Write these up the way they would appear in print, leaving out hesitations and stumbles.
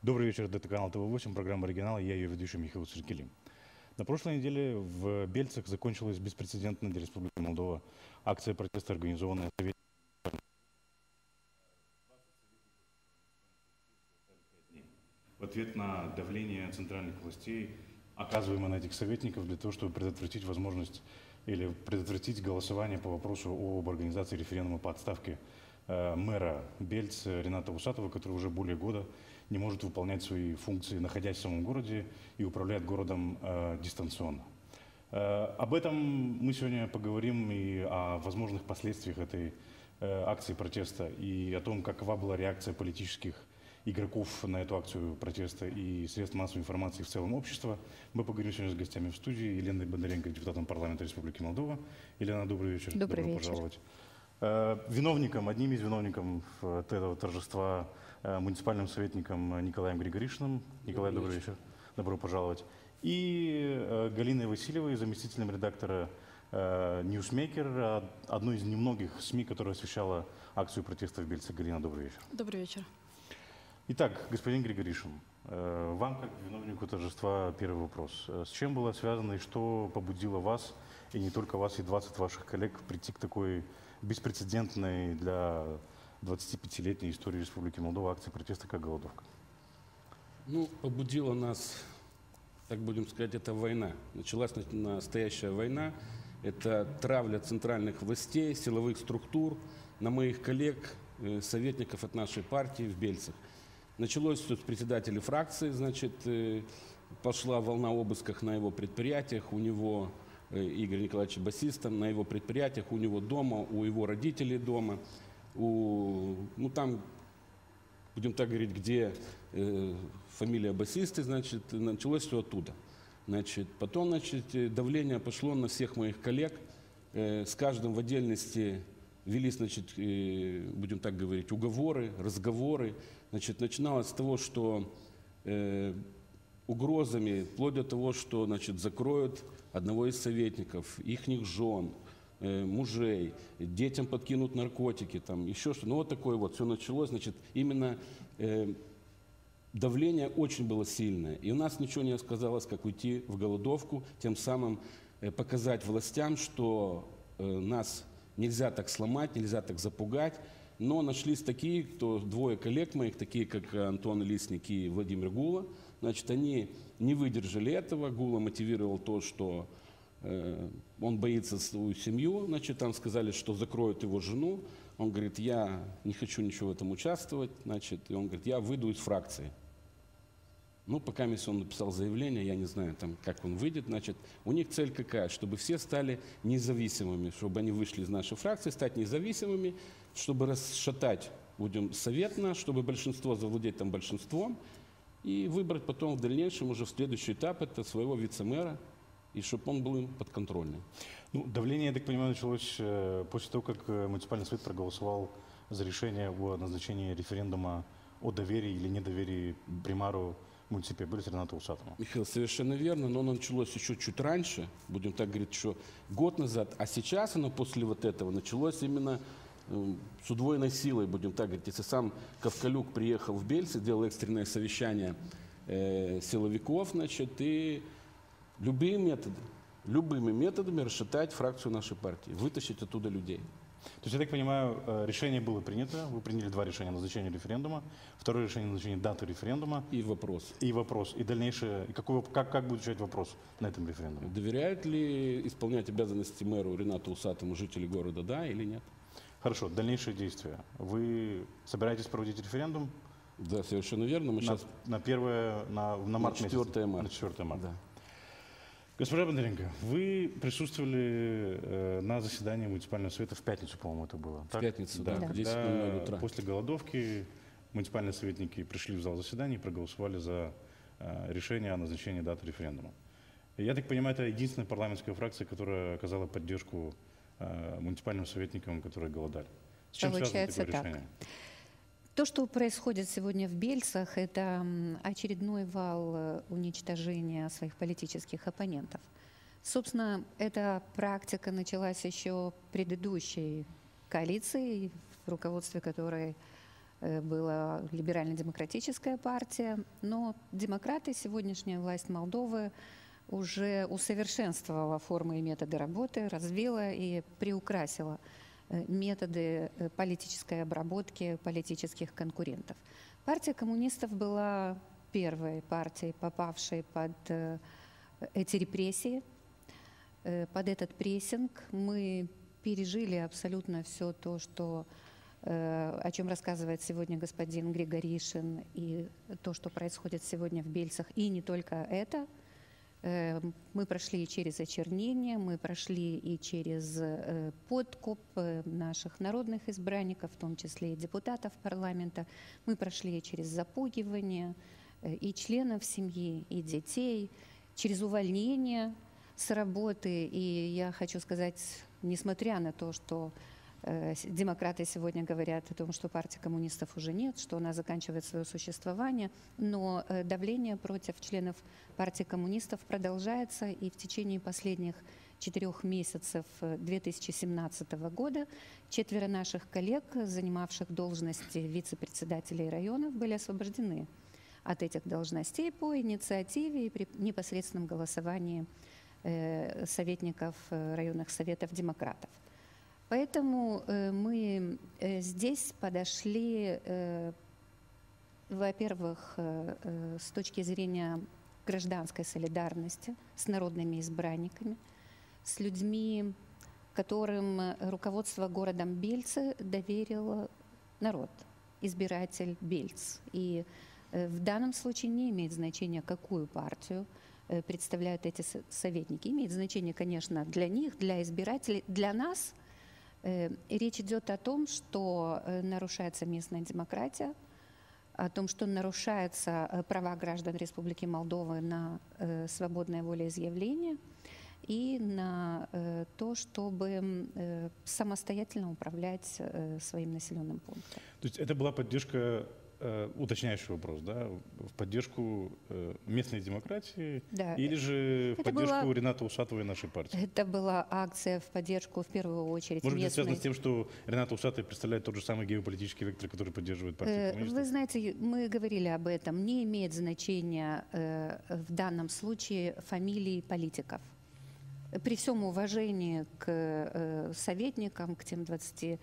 Добрый вечер, это канал ТВ8, программа «Оригинал», я ее ведущий Михаил Циркелим. На прошлой неделе в Бельцах закончилась беспрецедентная для Республики Молдова акция протеста, организованная Советом. В ответ на давление центральных властей, оказываемое на этих советников для того, чтобы предотвратить возможность или предотвратить голосование по вопросу об организации референдума по отставке мэра Бельц Рената Усатова, который уже более года не может выполнять свои функции, находясь в самом городе, и управляет городом дистанционно. Об этом мы сегодня поговорим и о возможных последствиях этой акции протеста, и о том, какова была реакция политических игроков на эту акцию протеста и средств массовой информации в целом общества. Мы поговорим сегодня с гостями в студии. Еленой Бондаренко, депутатом парламента Республики Молдова. Елена, добрый вечер. Добрый вечер. Пожаловать. Одним из виновников этого торжества, муниципальным советником Николаем Григоришиным. Николай, добрый вечер. Добро пожаловать. И Галиной Васильевой, заместителем редактора «Ньюсмейкер», одной из немногих СМИ, которая освещала акцию протеста в Бельце. Галина, добрый вечер. Добрый вечер. Итак, господин Григоришин, вам, как виновнику торжества, первый вопрос. С чем было связано и что побудило вас, и не только вас, и 20 ваших коллег, прийти к такой беспрецедентной для 25-летней истории Республики Молдова акции протеста, как голодовка? Ну, побудила нас, так будем сказать, это война. Началась настоящая война. Это травля центральных властей, силовых структур на моих коллег, советников от нашей партии в Бельцах. Началось все с председателя фракции, значит, пошла волна обысков на его предприятиях, у него, Игорь Николаевич басистом, на его предприятиях, у него дома, у его родителей дома, ну там, будем так говорить, где фамилия басисты, значит, началось все оттуда. Значит, потом, значит, давление пошло на всех моих коллег, с каждым в отдельности велись, значит, будем так говорить, уговоры, разговоры. Значит, начиналось с того, что угрозами, вплоть до того, что, значит, закроют одного из советников, ихних жен, мужей, детям подкинут наркотики, там еще что. Ну вот такое вот все началось. Значит, именно давление очень было сильное. И у нас ничего не оказалось, как уйти в голодовку, тем самым показать властям, что нас нельзя так сломать, нельзя так запугать. Но нашлись такие, кто, двое коллег моих, такие как Антон Лисник и Владимир Гула. Значит, они не выдержали этого. Гула мотивировал то, что он боится свою семью. Значит, там сказали, что закроют его жену. Он говорит, я не хочу ничего в этом участвовать. Значит, и он говорит, я выйду из фракции. Ну, пока если он написал заявление, я не знаю, там, как он выйдет. Значит, у них цель какая? Чтобы все стали независимыми, чтобы они вышли из нашей фракции, стать независимыми, чтобы расшатать, будем, совет наш, чтобы большинство завладеть там большинством и выбрать потом в дальнейшем уже в следующий этап это своего вице-мэра, и чтобы он был им подконтрольным. Ну, давление, я так понимаю, началось после того, как муниципальный совет проголосовал за решение о назначении референдума о доверии или недоверии примару муниципе Бельц Ренату Усатову. Михаил, совершенно верно, но оно началось еще чуть раньше, будем так говорить, еще год назад, а сейчас оно после вот этого началось именно с удвоенной силой, будем так говорить. Если сам Ковкалюк приехал в Бельцы, делал экстренное совещание силовиков, значит, и любыми методами расшатать фракцию нашей партии, вытащить оттуда людей. То есть, я так понимаю, решение было принято, вы приняли два решения: назначение референдума, второе решение — назначение даты референдума. И вопрос. И дальнейшее, как будет решать вопрос на этом референдуме? Доверяют ли исполнять обязанности мэру Ренату Усатову жители города, да или нет? Хорошо, дальнейшие действия. Вы собираетесь проводить референдум? Да, совершенно верно. Мы сейчас на март месяц. 4 марта. На 4 марта. Да. Госпожа Бондаренко, вы присутствовали на заседании муниципального совета в пятницу, по-моему, это было. В пятницу, да, в 10:00 утра. После голодовки муниципальные советники пришли в зал заседаний и проголосовали за решение о назначении даты референдума. Я так понимаю, это единственная парламентская фракция, которая оказала поддержку муниципальным советникам, которые голодали. С чем связано такое решение? То, что происходит сегодня в Бельцах, это очередной вал уничтожения своих политических оппонентов. Собственно, эта практика началась еще предыдущей коалиции, в руководстве которой была либерально-демократическая партия, но демократы, сегодняшняя власть Молдовы, уже усовершенствовала формы и методы работы, развила и приукрасила методы политической обработки политических конкурентов. Партия коммунистов была первой партией, попавшей под эти репрессии, под этот прессинг. Мы пережили абсолютно все то, о чем рассказывает сегодня господин Григоришин, и то, что происходит сегодня в Бельцах, и не только это. Мы прошли и через очернение, мы прошли и через подкуп наших народных избранников, в том числе и депутатов парламента. Мы прошли и через запугивание и членов семьи, и детей, через увольнение с работы. И я хочу сказать, несмотря на то, что демократы сегодня говорят о том, что партии коммунистов уже нет, что она заканчивает свое существование, но давление против членов партии коммунистов продолжается, и в течение последних 4 месяцев 2017 года 4 наших коллег, занимавших должности вице-председателей районов, были освобождены от этих должностей по инициативе и при непосредственном голосовании советников районных советов демократов. Поэтому мы здесь подошли, во-первых, с точки зрения гражданской солидарности с народными избранниками, с людьми, которым руководство городом Бельцы доверил народ, избиратель Бельц. И в данном случае не имеет значения, какую партию представляют эти советники. Имеет значение, конечно, для них, для избирателей, для нас. Речь идет о том, что нарушается местная демократия, о том, что нарушаются права граждан Республики Молдова на свободное волеизъявление и на то, чтобы самостоятельно управлять своим населенным пунктом. То есть это была поддержка, уточняющий вопрос, да, в поддержку местной демократии, да. Или же в поддержку Рената Усатова и нашей партии? Это была акция в поддержку, в первую очередь, Может быть, местной... связано с тем, что Рената Усатова представляет тот же самый геополитический вектор, который поддерживает партию коммунистов? Вы знаете, мы говорили об этом. Не имеет значения в данном случае фамилии политиков. При всем уважении к советникам, к тем 20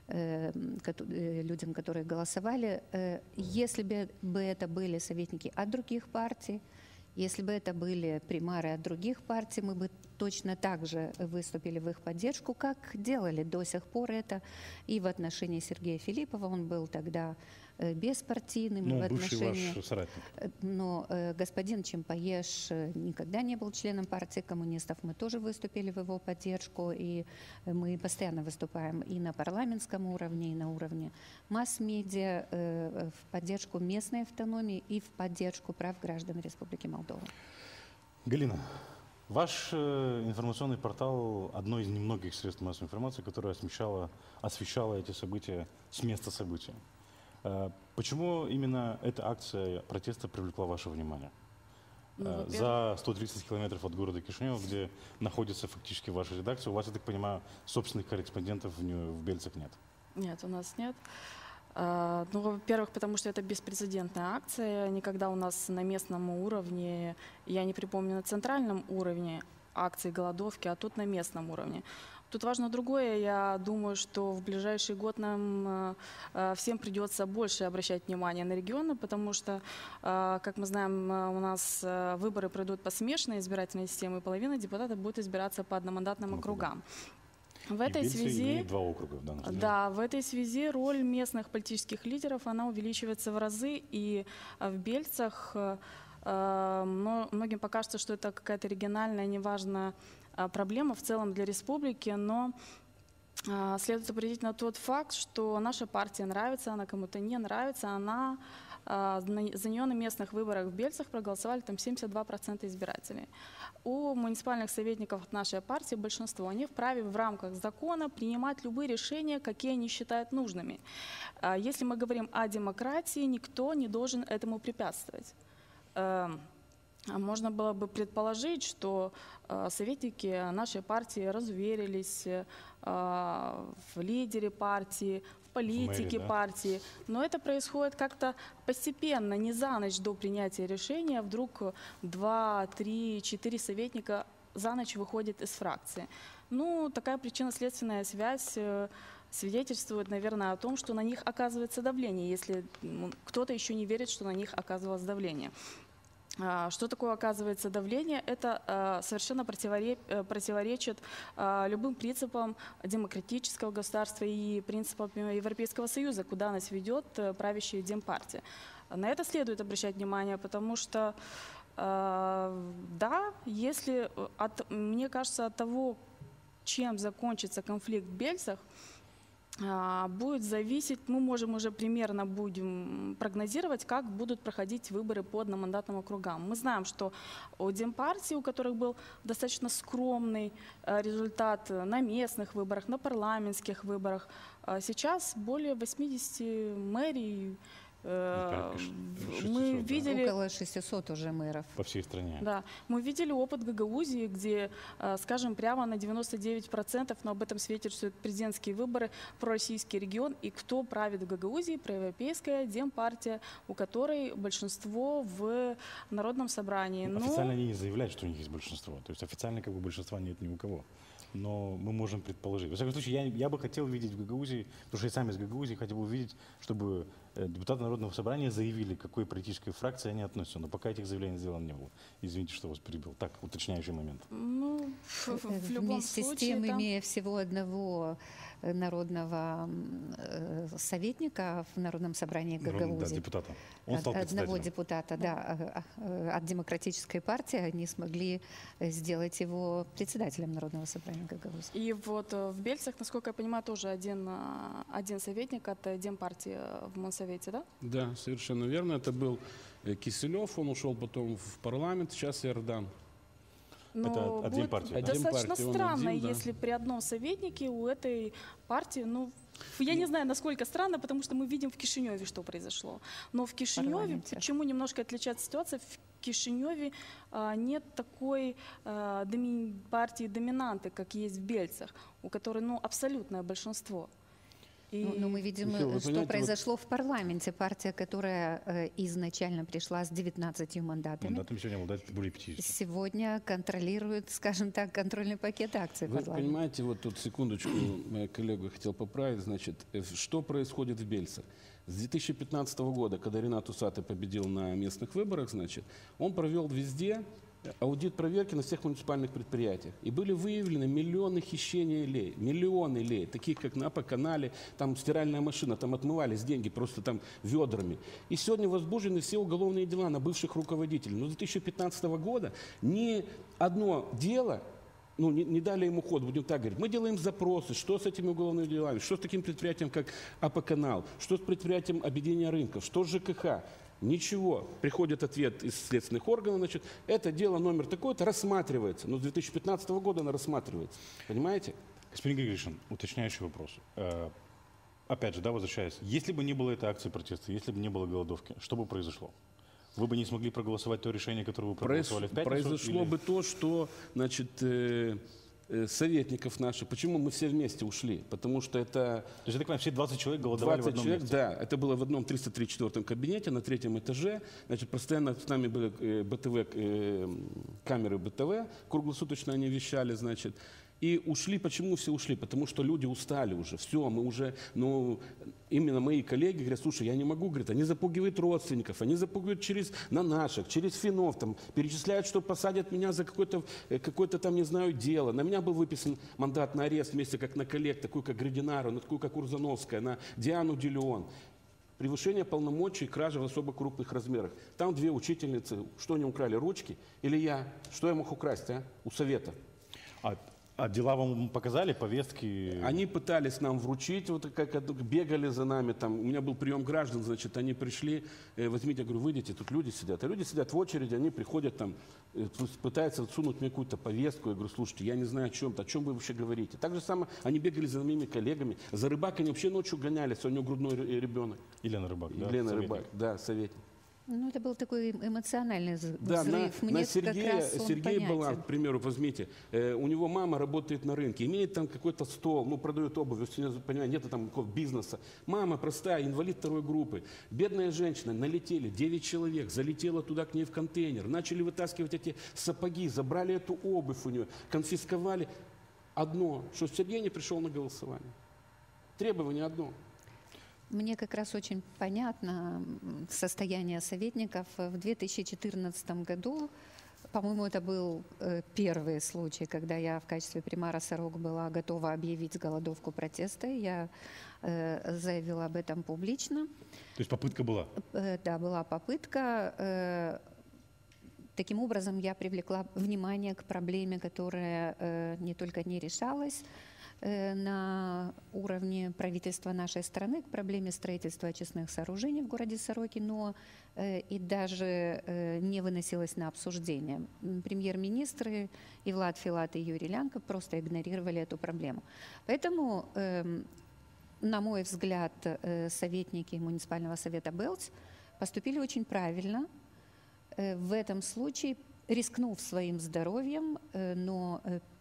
людям, которые голосовали, если бы это были советники от других партий, если бы это были примары от других партий, мы бы точно так же выступили в их поддержку, как делали до сих пор это и в отношении Сергея Филиппова. Он был тогда беспартийным. Ну, в бывший отношении... ваш соратник. Но господин Чимпаеш никогда не был членом партии коммунистов. Мы тоже выступили в его поддержку, и мы постоянно выступаем и на парламентском уровне, и на уровне масс-медиа в поддержку местной автономии и в поддержку прав граждан Республики Молдова. Галина, ваш информационный портал – одно из немногих средств массовой информации, которое освещало эти события с места события. Почему именно эта акция протеста привлекла ваше внимание? За 130 километров от города Кишинев, где находится фактически ваша редакция, у вас, я так понимаю, собственных корреспондентов в Бельцах нет? Нет, у нас нет. Ну, во-первых, потому что это беспрецедентная акция. Никогда у нас на местном уровне, я не припомню на центральном уровне акции голодовки, а тут на местном уровне. Тут важно другое. Я думаю, что в ближайший год нам всем придется больше обращать внимание на регионы, потому что, как мы знаем, у нас выборы пройдут по смешанной избирательной системе, и половина депутатов будет избираться по одномандатным округам. В этой связи, 2 округа в данном случае. Да, в этой связи роль местных политических лидеров, она увеличивается в разы, и в Бельцах многим покажется, что это какая-то региональная, неважная проблема в целом для республики, но следует обратить на тот факт, что наша партия нравится, она кому-то не нравится, за нее на местных выборах в Бельцах проголосовали там 72% избирателей. У муниципальных советников от нашей партии большинство, они вправе в рамках закона принимать любые решения, какие они считают нужными. Если мы говорим о демократии, никто не должен этому препятствовать. можно было бы предположить, что советники нашей партии разуверились в лидере партии, в политике да? партии. Но это происходит как-то постепенно, не за ночь до принятия решения. Вдруг 2, 3, 4 советника за ночь выходят из фракции. Ну, такая причинно-следственная связь свидетельствует, наверное, о том, что на них оказывается давление, если кто-то еще не верит, что на них оказывалось давление. Что такое оказывается давление? Это совершенно противоречит любым принципам демократического государства и принципам Европейского Союза, куда нас ведет правящая Демпартия. На это следует обращать внимание, потому что, да, если, мне кажется, от того, чем закончится конфликт в Бельцах, будет зависеть, мы можем уже примерно будем прогнозировать, как будут проходить выборы по одномандатным округам. Мы знаем, что у Демпартии, у которых был достаточно скромный результат на местных выборах, на парламентских выборах, сейчас более 80 мэрий. Мы видели около 600 уже мэров. По всей стране. Да, мы видели опыт Гагаузии, где, скажем, прямо на 99%, но об этом свидетельствуют президентские выборы, пророссийский регион. И кто правит в Гагаузии? Проевропейская Демпартия, у которой большинство в Народном собрании. Официально они не заявляют, что у них есть большинство. То есть официально как бы большинства нет ни у кого. Но мы можем предположить. Во всяком случае, я бы хотел видеть в Гагаузии, потому что я сам из Гагаузии, хотел бы увидеть, чтобы депутаты Народного собрания заявили, к какой политической фракции они относятся. Но пока этих заявлений сделано не было. Извините, что вас перебил. Так, уточняющий момент. Ну, в любом Вместе случае, с тем, там... имея всего одного народного советника в Народном собрании Гагаузии, Да, депутата. Он стал одного председателем. депутата, да, от Демократической партии, они смогли сделать его председателем Народного собрания Гагаузии. И вот в Бельцах, насколько я понимаю, тоже один советник от Демпартии в Монсовете, да? Да, совершенно верно. Это был Киселев, он ушел потом в парламент, сейчас Иордан. Но Это от будет Демпартии, да? достаточно Демпартии, он странно, один, да. если при одном советнике у этой партии, ну, я не знаю, насколько странно, потому что мы видим в Кишиневе, что произошло. Но в Кишиневе, парламенте. почему немножко отличается ситуация, в Кишиневе нет такой партии доминанты, как есть в Бельцах, у которой, ну, абсолютное большинство. И... Ну, мы видим, Михаил, вы что понимаете, произошло в парламенте. Партия, которая изначально пришла с 19 мандатами, Мандатами сегодня обладает более 50. сегодня контролирует, скажем так, контрольный пакет акций Вы парламента. понимаете, вот тут секундочку, моя коллега хотел поправить, значит, что происходит в Бельцах? С 2015 года, когда Ренат Усатый победил на местных выборах, значит, он провел везде аудит проверки на всех муниципальных предприятиях. И были выявлены миллионы хищений лей, миллионы лей, таких как на Апа-канале, там стиральная машина, там отмывались деньги просто там ведрами. И сегодня возбуждены все уголовные дела на бывших руководителей. Но с 2015 года ни одно дело, ну, не дали ему ход, будем так говорить. Мы делаем запросы, что с этими уголовными делами, что с таким предприятием, как Апа-канал, что с предприятием объединения рынков, что с ЖКХ. Ничего. Приходит ответ из следственных органов, значит, это дело номер такой-то рассматривается. Но с 2015 года оно рассматривается. Понимаете? Господин Григорьевич, уточняющий вопрос. Опять же, да, возвращаясь. Если бы не было этой акции протеста, если бы не было голодовки, что бы произошло? Вы бы не смогли проголосовать то решение, которое вы проголосовали в пятницу? Произошло бы то, что, значит, советников наших, почему мы все вместе ушли? Потому что это... То есть, я так понимаю, все 20 человек голодовали 20 в одном человек, месте? да. Это было в одном 334 кабинете на 3-м этаже. Значит, постоянно с нами были камеры БТВ, круглосуточно они вещали, значит. И ушли. Почему все ушли? Потому что люди устали уже. Все, мы уже, ну, именно мои коллеги говорят, слушай, я не могу, говорят, они запугивают родственников, они запугивают на наших, через финов, там, перечисляют, что посадят меня за какое-то там, не знаю, дело. На меня был выписан мандат на арест вместе как на коллег, такую как Гридинару, на такую как Урзановская, на Диану Делеон. Превышение полномочий, кража в особо крупных размерах. Там 2 учительницы, что они украли, ручки? Или я? Что я мог украсть, у совета? А дела вам показали, повестки? Они пытались нам вручить, вот как бегали за нами, там, у меня был прием граждан, значит, они пришли, возьмите, я говорю, выйдите, тут люди сидят. А люди сидят в очереди, они приходят там, пытаются сунуть мне какую-то повестку. Я говорю, слушайте, я не знаю о чем вы вообще говорите. Так же самое, они бегали за моими коллегами. За Рыбак они вообще ночью гонялись, у него грудной ребенок. Елена Рыбак, да? Елена Советник. Рыбак, да, советник. Ну, это был такой эмоциональный Да, взрыв. на Мне как Сергея, раз он Сергей понятен. Балан, к примеру, возьмите, у него мама работает на рынке, имеет там какой-то стол, ну, продает обувь, если я понимаю, нет там никакого бизнеса. Мама простая, инвалид второй группы. Бедная женщина, налетели, 9 человек, залетела туда к ней в контейнер, начали вытаскивать эти сапоги, забрали эту обувь у нее, конфисковали. Одно, что Сергей не пришел на голосование. Требование одно. Мне как раз очень понятно состояние советников. В 2014 году, по-моему, это был первый случай, когда я в качестве примара Сорок была готова объявить голодовку протеста. Я заявила об этом публично. То есть попытка была? Да, была попытка. Таким образом, я привлекла внимание к проблеме, которая не только не решалась на уровне правительства нашей страны, к проблеме строительства очистных сооружений в городе Сороки, но и даже не выносилась на обсуждение. Премьер-министры и Влад Филат, и Юрий Лянко просто игнорировали эту проблему. Поэтому, на мой взгляд, советники муниципального совета Белц поступили очень правильно, в этом случае рискнув своим здоровьем, но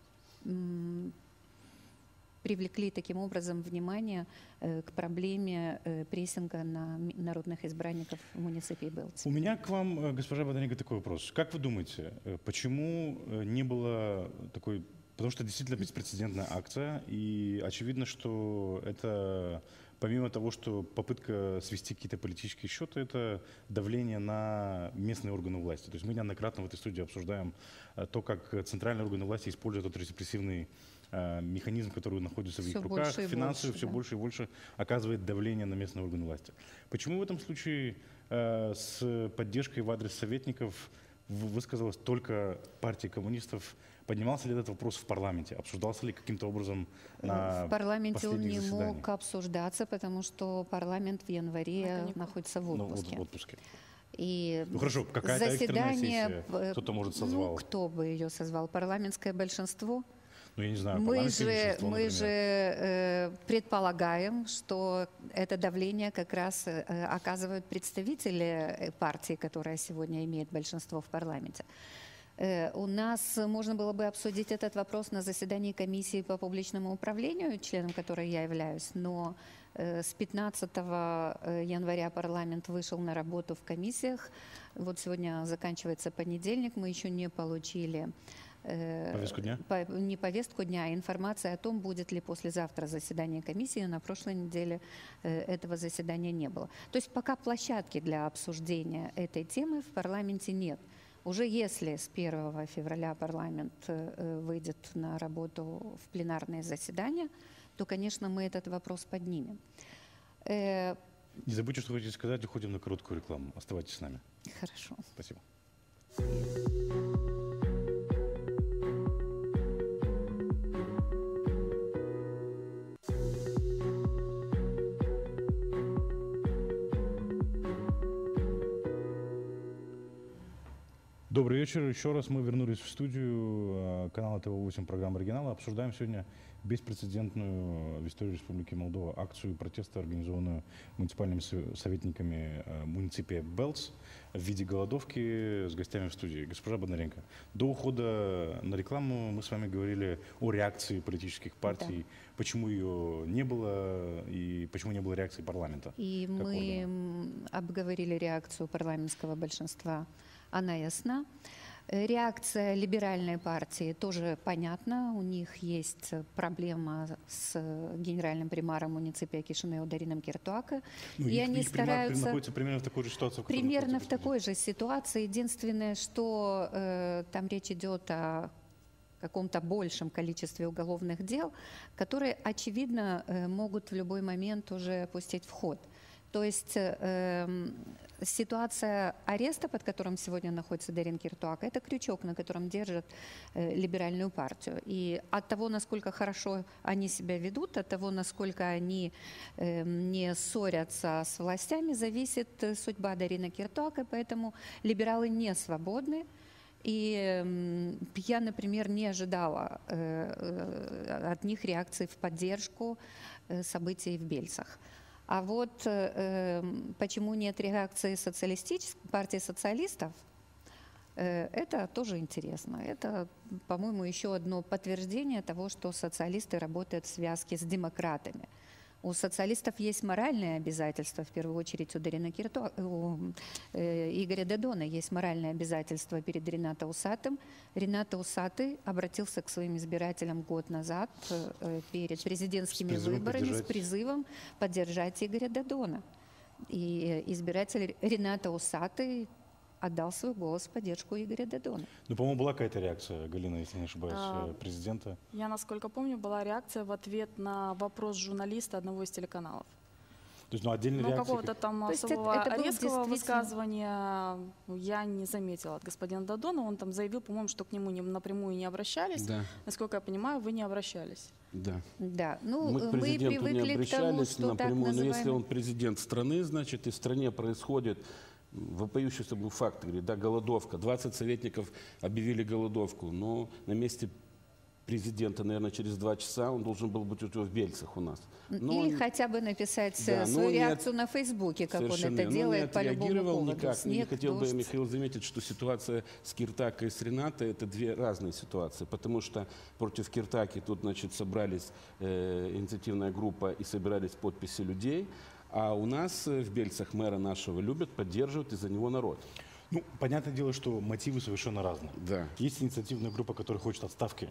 привлекли таким образом внимание к проблеме прессинга на народных избранников в муниципе Белц. У меня к вам, госпожа Бондаренко, такой вопрос. Как вы думаете, почему не было такой... Потому что действительно беспрецедентная акция, и очевидно, что это, помимо того, что попытка свести какие-то политические счеты, это давление на местные органы власти. То есть мы неоднократно в этой студии обсуждаем то, как центральные органы власти используют этот репрессивный механизм, который находится в их руках, финансовый, все больше и больше оказывает давление на местные органы власти. Почему в этом случае с поддержкой в адрес советников высказалась только партия коммунистов? Поднимался ли этот вопрос в парламенте? Обсуждался ли каким-то образом на В парламенте он не заседаниях? мог обсуждаться, потому что парламент в январе находится в отпуске. В отпуске. И Ну хорошо, какая-то экстренная сессия, кто-то, может, созвал. Ну, кто бы ее созвал? Парламентское большинство? Ну, я не знаю, Мы парламентское большинство, например. же предполагаем, что это давление как раз оказывают представители партии, которая сегодня имеет большинство в парламенте. У нас можно было бы обсудить этот вопрос на заседании комиссии по публичному управлению, членом которой я являюсь, но с 15 января парламент вышел на работу в комиссиях. Вот сегодня заканчивается понедельник, мы еще не получили повестку дня? Не повестку дня, а информация о том, будет ли послезавтра заседание комиссии. На прошлой неделе этого заседания не было. То есть пока площадки для обсуждения этой темы в парламенте нет. Уже если с 1 февраля парламент выйдет на работу в пленарные заседания, то, конечно, мы этот вопрос поднимем. Не забудьте, что хотите сказать, уходим на короткую рекламу. Оставайтесь с нами. Хорошо. Спасибо. Добрый вечер. Еще раз мы вернулись в студию канала ТВ-8 программы «Оригинала». Обсуждаем сегодня беспрецедентную в истории Республики Молдова акцию протеста, организованную муниципальными советниками муниципия Белц в виде голодовки с гостями в студии. Госпожа Бондаренко, до ухода на рекламу мы с вами говорили о реакции политических партий, да. Почему ее не было и почему не было реакции парламента. И мы обговорили реакцию парламентского большинства. Она ясна. Реакция либеральной партии тоже понятна. У них есть проблема с генеральным примаром муниципия Кишинеу Дарином Киртуаке. Ну, и они стараются... находятся примерно в такой же ситуации. Примерно в такой же ситуации. Единственное, что там речь идет о каком-то большем количестве уголовных дел, которые, очевидно, могут в любой момент уже пустить в ход. То есть ситуация ареста, под которым сегодня находится Дарин Киртуаке, это крючок, на котором держат либеральную партию. И от того, насколько хорошо они себя ведут, от того, насколько они не ссорятся с властями, зависит судьба Дарина Киртуаке. Поэтому либералы не свободны. И я, например, не ожидала от них реакции в поддержку событий в Бельцах. А вот почему нет реакции партии социалистов, это тоже интересно. Это, по-моему, еще одно подтверждение того, что социалисты работают в связке с демократами. У социалистов есть моральные обязательства, в первую очередь у Игоря Додона есть моральные обязательства перед Ринато Усатым. Ринато Усатый обратился к своим избирателям год назад перед президентскими выборами с призывом поддержать Игоря Додона. И избиратель Ринато Усатый отдал свой голос в поддержку Игоря Додона. Ну, по-моему, была какая-то реакция, Галина, если не ошибаюсь, президента. Я, насколько помню, была реакция в ответ на вопрос журналиста одного из телеканалов. То есть, ну, отдельной реакции... какого-то там особого это резкого высказывания я не заметила от господина Додона. Он там заявил, по-моему, что к нему напрямую не обращались. Да. Насколько я понимаю, вы не обращались. Да. Да. Ну, Мы к президенту не привыкли к тому, обращались что напрямую, но если называемый- он президент страны, значит, и в стране происходит вопиющийся был факт, говорит, да, голодовка. 20 советников объявили голодовку, но на месте президента, наверное, через 2 часа он должен был быть уже в Бельцах у нас. Но Или он хотя бы написать Да, но свою он не реакцию на Фейсбуке, как он совершенно это верно. делает не по любому отреагировал поводу. никак. И Снег, хотел бы, дождь. Михаил, заметить, что ситуация с Киртакой и с Ренатой – это 2 разные ситуации, потому что против Киртаки тут, значит, собрались инициативная группа и собирались подписи людей, а у нас в Бельцах мэра нашего любят, поддерживают, и за него народ. Ну, понятное дело, что мотивы совершенно разные. Да. Есть инициативная группа, которая хочет отставки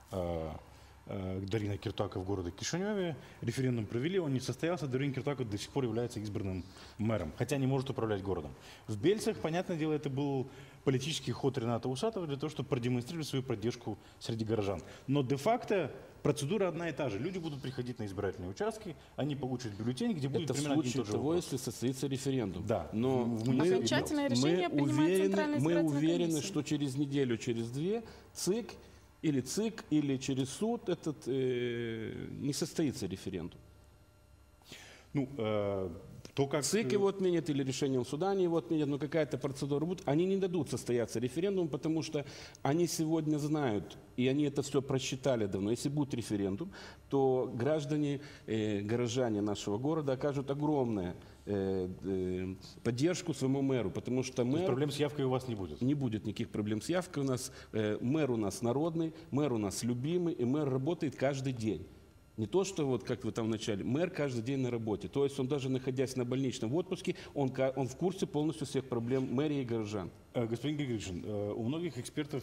Дарина Киртака в городе Кишиневе. Референдум провели, он не состоялся. Дарин Киртака до сих пор является избранным мэром, хотя не может управлять городом. В Бельцах, понятное дело, это был политический ход Рената Усатова для того, чтобы продемонстрировать свою поддержку среди горожан. Но де-факто процедура одна и та же. Люди будут приходить на избирательные участки, они получат бюллетень, где будет Это в примерно один и случае тот же того, вопрос. если состоится референдум. Да. Но Окончательное решение принимает Центральная мы избирательная уверены, комиссия. что через неделю, через 2 ЦИК, или через суд не состоится референдум. Ну, то, как... ЦИК его отменят или решением суда они его отменят, но какая-то процедура будет. Они не дадут состояться референдум, потому что они сегодня знают, и они это все просчитали давно. Если будет референдум, то граждане, горожане нашего города окажут огромную поддержку своему мэру, потому что То есть мэр... проблем с явкой у вас не будет? Не будет никаких проблем с явкой у нас. Мэр у нас народный, мэр у нас любимый, и мэр работает каждый день. Не то, что вот как вы там вначале, мэр каждый день на работе. То есть он даже находясь на больничном отпуске, он в курсе полностью всех проблем мэрии и горожан. Господин Григорьевич, у многих экспертов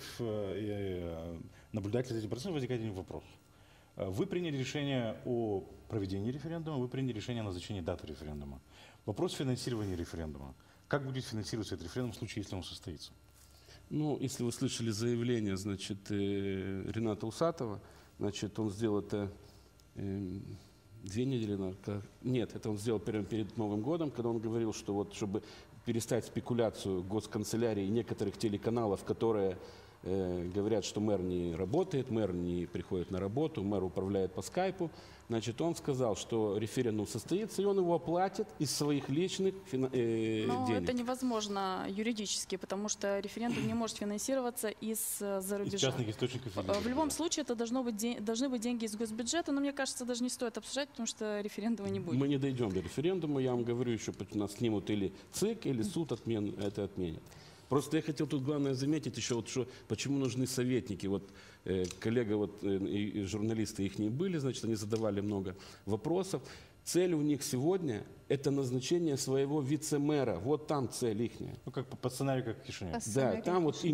и наблюдателей этих процессов возникает один вопрос. Вы приняли решение о проведении референдума, вы приняли решение о назначении даты референдума. Вопрос финансирования референдума. Как будет финансироваться этот референдум в случае, если он состоится? Ну, если вы слышали заявление, значит, Рената Усатова, значит, он сделал это 2 недели, нет, это он сделал перед Новым годом, когда он говорил, что вот, чтобы перестать спекуляцию госканцелярии и некоторых телеканалов, которые говорят, что мэр не работает, мэр не приходит на работу, мэр управляет по скайпу. Значит, он сказал, что референдум состоится, и он его оплатит из своих личных Но денег. это невозможно юридически, потому что референдум не может финансироваться из-за рубежа. Из частных источников? или В любом случае, это должны быть деньги из госбюджета, но мне кажется, даже не стоит обсуждать, потому что референдума не будет. Мы не дойдем до референдума, я вам говорю, еще нас снимут или ЦИК, или суд это отменит. Просто я хотел тут главное заметить еще, вот, что, почему нужны советники. Вот коллега, и журналисты их не были, значит, они задавали много вопросов. Цель у них сегодня – это назначение своего вице-мэра. Вот там цель их. Ну, как по сценарию, как в Кишиневе. Да, там вот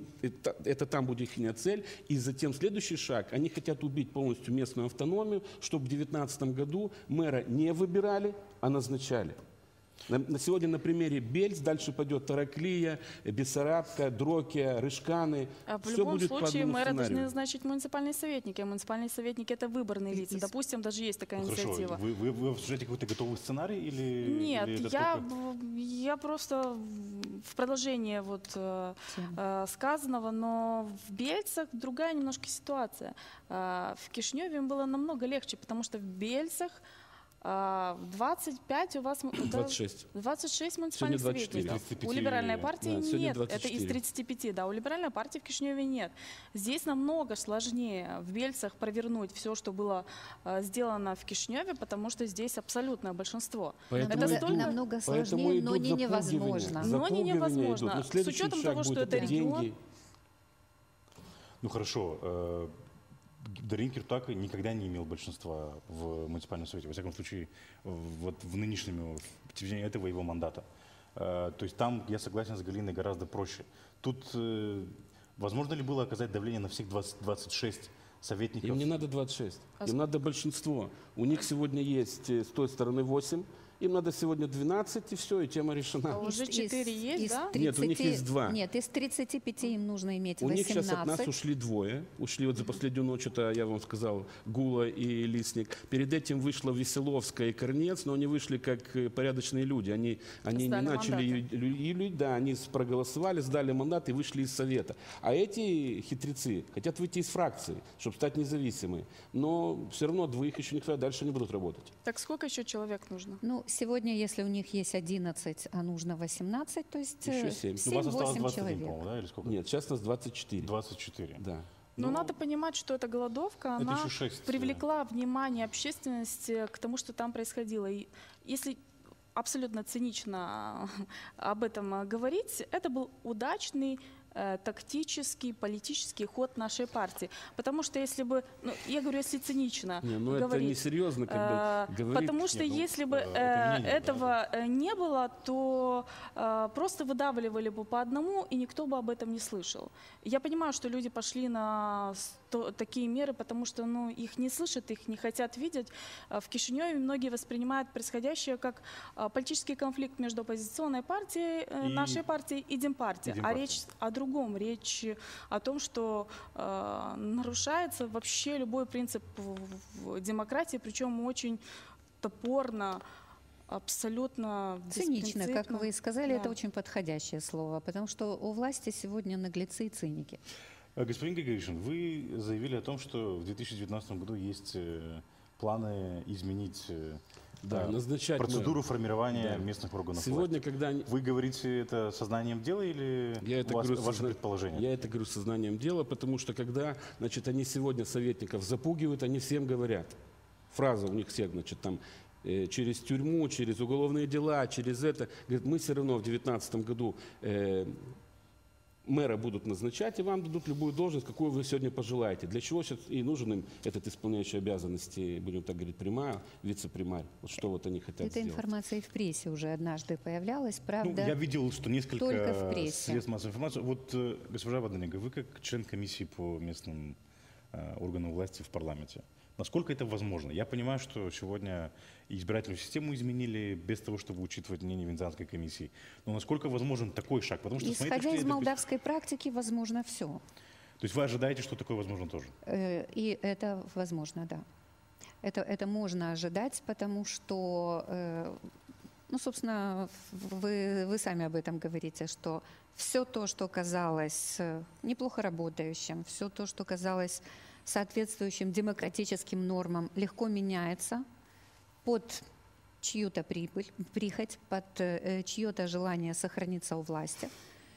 это там будет их цель. И затем следующий шаг. Они хотят убить полностью местную автономию, чтобы в 2019 году мэра не выбирали, а назначали. На сегодня на примере Бельц, дальше пойдет Тараклия, Бессарабка, Дрокия, Рыжканы. В Все любом будет по случае, одному мэра должны сценарию. назначить муниципальные советники, а муниципальные советники – это выборные лица. Допустим, даже есть такая инициатива. Хорошо, вы обсуждаете какой-то готовый сценарий? Или, Нет, или это только- я просто в продолжение сказанного, но в Бельцах другая немножко ситуация. В Кишиневе им было намного легче, потому что в Бельцах В 25 у вас... 26. 26 муниципальных Сегодня 24. советников. У либеральной партии Да, сегодня нет. 24. Это из 35, да. У либеральной партии в Кишиневе нет. Здесь намного сложнее в Бельцах провернуть все, что было сделано в Кишиневе, потому что здесь абсолютное большинство. Поэтому Это идут- столько... намного Поэтому сложнее, но идут не запугивания. невозможно. Но не Запугивания невозможно. идут. Но С следующий учетом шаг того, что будет это регион. деньги. Ну хорошо, Дарин Киртак никогда не имел большинства в муниципальном совете, во всяком случае, вот в нынешнем, в течение этого его мандата. То есть там, я согласен с Галиной, гораздо проще. Тут возможно ли было оказать давление на всех 26 советников? Им не надо 26, им надо большинство. У них сегодня есть с той стороны 8, им надо сегодня 12, и все, и тема решена. А уже 4 есть, да? Нет, у них есть 2. Нет, из 35 им нужно иметь У 18. них сейчас от нас ушли 2. Ушли вот за последнюю ночь, это я вам сказал, Гула и Лисник. Перед этим вышла Веселовская и Корнец, но они вышли как порядочные люди. Они не Сдали начали юлить, да, они проголосовали, сдали мандат и вышли из Совета. А эти хитрецы хотят выйти из фракции, чтобы стать независимыми. Но все равно 2 еще не хватает, дальше не будут работать. Так сколько еще человек нужно? Ну, сегодня, если у них есть 11, а нужно 18, то есть Еще 7. У вас осталось 7-8 21, человек. по-моему, да, или сколько? Нет, сейчас нас 24. 24. Да. Но надо понимать, что эта голодовка, Это она еще 6. привлекла внимание общественности к тому, что там происходило. И если абсолютно цинично об этом говорить, это был удачный тактический, политический ход нашей партии. Потому что если бы, ну, я говорю, если цинично Не, ну это говорить, несерьезно, как бы говорить. потому что Нет, ну, если бы это мнение, этого не было, то просто выдавливали бы по одному, и никто бы об этом не слышал. Я понимаю, что люди пошли на такие меры, потому что их не слышат, их не хотят видеть. В Кишиневе многие воспринимают происходящее как политический конфликт между оппозиционной партией, нашей партией и Демпартией. А речь о другом. Речь о том, что нарушается вообще любой принцип в демократии, причем очень топорно, абсолютно Цинично, как беспринципно. вы и сказали, Да. это очень подходящее слово, потому что у власти сегодня наглецы и циники. Господин Григоришин, вы заявили о том, что в 2019 году есть планы изменить назначать процедуру формирования Да. местных органов Сегодня, власти. когда Вы говорите это сознанием дела или Я это у вас, говорю ваше созна- предположение? Я это говорю сознанием дела, потому что когда, значит, они сегодня советников запугивают, они всем говорят. Фраза у них всех, значит, там через тюрьму, через уголовные дела, через это. Говорят, мы все равно в 2019 году мэра будут назначать, и вам дадут любую должность, какую вы сегодня пожелаете. Для чего сейчас и нужен им этот исполняющий обязанности, будем так говорить, примар, вице-примар? Вот что вот они хотят Эта сделать. информация и в прессе уже однажды появлялась, правда? Ну, я видел, что только в несколько прессе. средств массовой информации. Вот, госпожа Ваденега, вы как член комиссии по местным органам власти в парламенте, насколько это возможно? Я понимаю, что сегодня избирательную систему изменили без того, чтобы учитывать мнение Венецианской комиссии. Но насколько возможен такой шаг? Потому что, с моей Исходя точки из зрения, молдавской практики, возможно все. То есть вы ожидаете, что такое возможно тоже? И это возможно, да. Это можно ожидать, потому что, ну, собственно, вы сами об этом говорите, что все то, что казалось неплохо работающим, все то, что казалось соответствующим демократическим нормам, легко меняется под чью-то прихоть, под чье-то желание сохраниться у власти.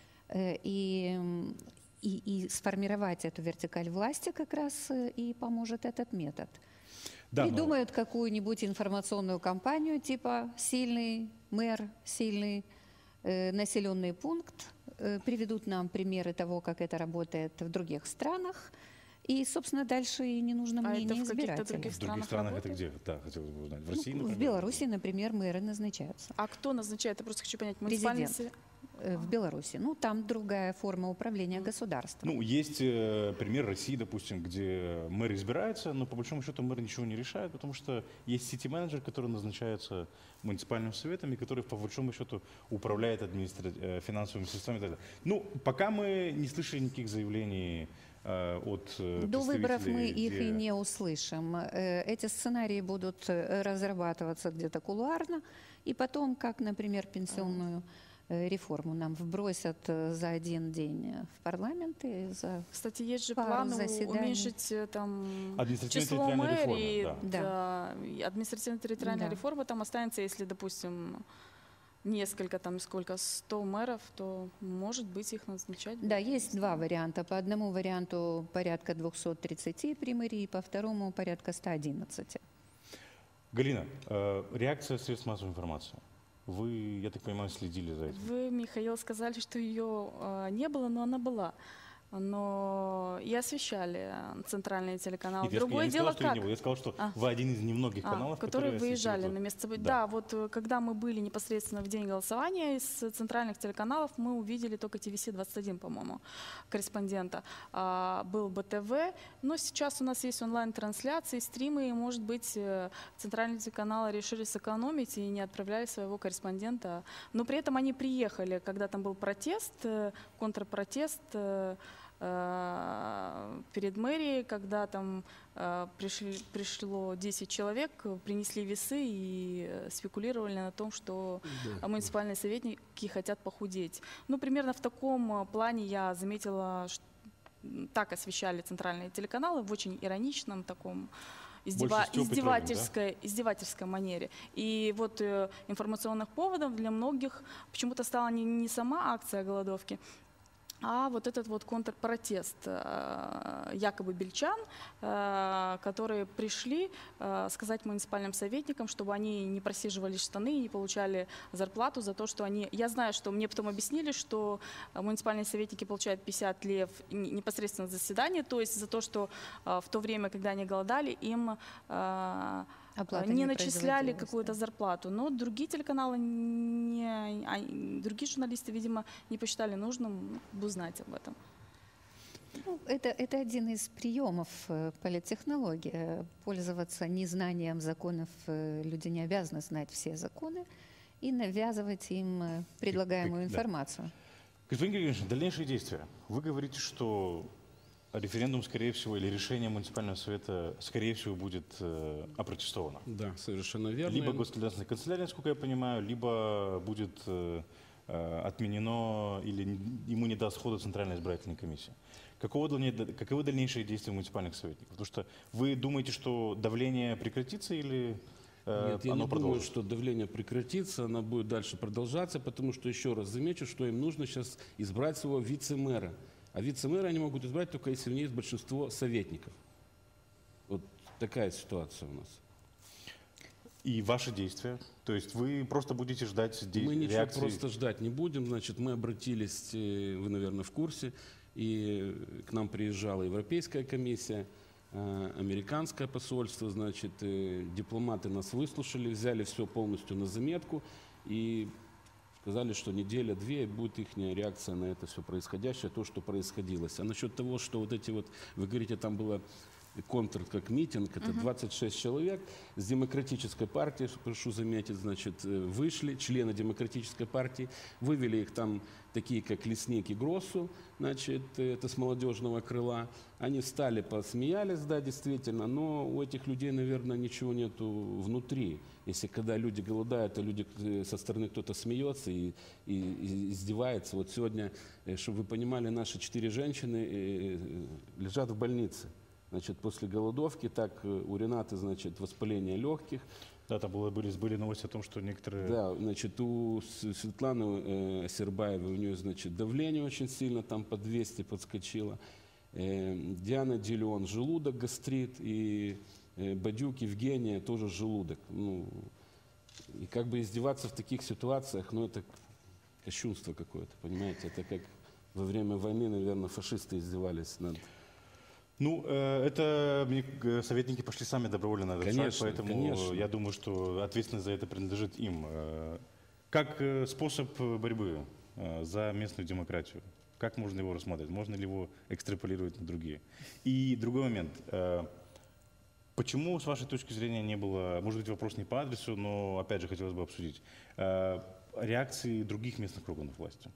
И сформировать эту вертикаль власти как раз и поможет этот метод. Да, но- Придумают какую-нибудь информационную кампанию типа «сильный мэр», «сильный населенный пункт», приведут нам примеры того, как это работает в других странах, и, собственно, дальше и не нужно А это мнение в каких-то избирателей. других В других странах это работает? где? Да, хотелось бы узнать. В России, Ну, например? в Беларуси, например, мэры назначаются. А кто назначает? Я просто хочу понять. Муниципальный Президент. совет? В Беларуси. Ну, там другая форма управления государством. Ну, есть пример России, допустим, где мэр избирается, но по большому счету мэр ничего не решает, потому что есть сити-менеджер, который назначается муниципальным советом и который по большому счету управляет финансовыми средствами и так далее. Ну, пока мы не слышали никаких заявлений от До выборов мы представителей, их и не услышим. Эти сценарии будут разрабатываться где-то кулуарно, и потом, как, например, пенсионную реформу нам вбросят за один день в парламент и за Кстати, есть же пару планы заседаний. уменьшить там число Административно-территориальная мэрий. реформа, Да. И административно-территориальная Да. реформа там останется, если, допустим, несколько, там сколько, 100 мэров, то, может быть, их назначать. Да, есть два варианта. По одному варианту порядка 230 при мэрии, по второму порядка 111. Галина, реакция средств массовой информации. Вы, я так понимаю, следили за этим. Вы, Михаил, сказали, что ее не было, но она была. Но и освещали центральные телеканалы. Нет, я Другое не дело сказал, что ее как? не было. Я сказал, что вы один из немногих каналов, которые выезжали осветили на это. место событий. Да. Да, вот когда мы были непосредственно в день голосования, из центральных телеканалов мы увидели только ТВС-21, по-моему, корреспондента. Был БТВ, но сейчас у нас есть онлайн-трансляции, стримы, и, может быть, центральные телеканалы решили сэкономить и не отправляли своего корреспондента. Но при этом они приехали, когда там был протест, контрпротест, перед мэрией, когда там пришло 10 человек, принесли весы и спекулировали на том, что муниципальные советники хотят похудеть. Ну, примерно в таком плане я заметила, что так освещали центральные телеканалы в очень ироничном таком издевательской манере. И вот информационных поводов для многих почему-то стала не сама акция голодовки, а вот этот вот контрпротест якобы бельчан, которые пришли сказать муниципальным советникам, чтобы они не просиживали штаны и не получали зарплату за то, что они... Я знаю, что мне потом объяснили, что муниципальные советники получают 50 лев непосредственно за заседание, то есть за то, что в то время, когда они голодали, им не начисляли какую-то зарплату. Но другие телеканалы, другие журналисты, видимо, не посчитали нужным узнать об этом. Ну, это один из приемов политтехнологии. Пользоваться незнанием законов. Люди не обязаны знать все законы и навязывать им предлагаемую информацию. Господин Григорьевич, дальнейшие действия. Вы говорите, что референдум, скорее всего, или решение муниципального совета, скорее всего, будет опротестовано. Да, совершенно верно. Либо государственной канцелярии, насколько я понимаю, либо будет отменено или ему не даст хода Центральная избирательная комиссия. Каковы дальнейшие действия муниципальных советников? Потому что вы думаете, что давление прекратится или Нет, я оно не думаю, продолжится? что давление прекратится, оно будет дальше продолжаться, потому что, еще раз замечу, что им нужно сейчас избрать своего вице-мэра. А вице-мэра они могут избрать только если у них есть большинство советников. Вот такая ситуация у нас. И ваши действия? То есть вы просто будете ждать Мы ничего реакции? просто ждать не будем. Значит, мы обратились, вы, наверное, в курсе, и к нам приезжала Европейская комиссия, американское посольство, значит, дипломаты нас выслушали, взяли все полностью на заметку и сказали, что неделя-две будет их реакция на это все происходящее, то, что происходило. А насчет того, что вот эти вот, вы говорите, там было контр как митинг, это 26 человек с демократической партии, прошу заметить, значит, вышли члены демократической партии, вывели их там такие, как Лесник и Гроссу, значит, это с молодежного крыла. Они встали, посмеялись, да, действительно, но у этих людей, наверное, ничего нету внутри. Если когда люди голодают, а люди со стороны кто-то смеется и издевается. Вот сегодня, чтобы вы понимали, наши 4 женщины лежат в больнице. Значит, после голодовки, так у Ренаты, значит, воспаление легких. Да, там были новости о том, что некоторые... Да, значит, у Светланы Сербаевой, у нее, значит, давление очень сильно там по 200 подскочило. Диана Дилион желудок, гастрит, и Бадюк Евгения тоже желудок. Ну, и как бы издеваться в таких ситуациях, ну, это кощунство какое-то, понимаете? Это как во время войны, наверное, фашисты издевались над... Ну, это советники пошли сами добровольно на этот шаг, поэтому конечно. я думаю, что ответственность за это принадлежит им. Как способ борьбы за местную демократию, как можно его рассматривать? Можно ли его экстраполировать на другие? И другой момент. Почему, с вашей точки зрения, не было, может быть, вопрос не по адресу, но, опять же, хотелось бы обсудить, реакции других местных органов власти?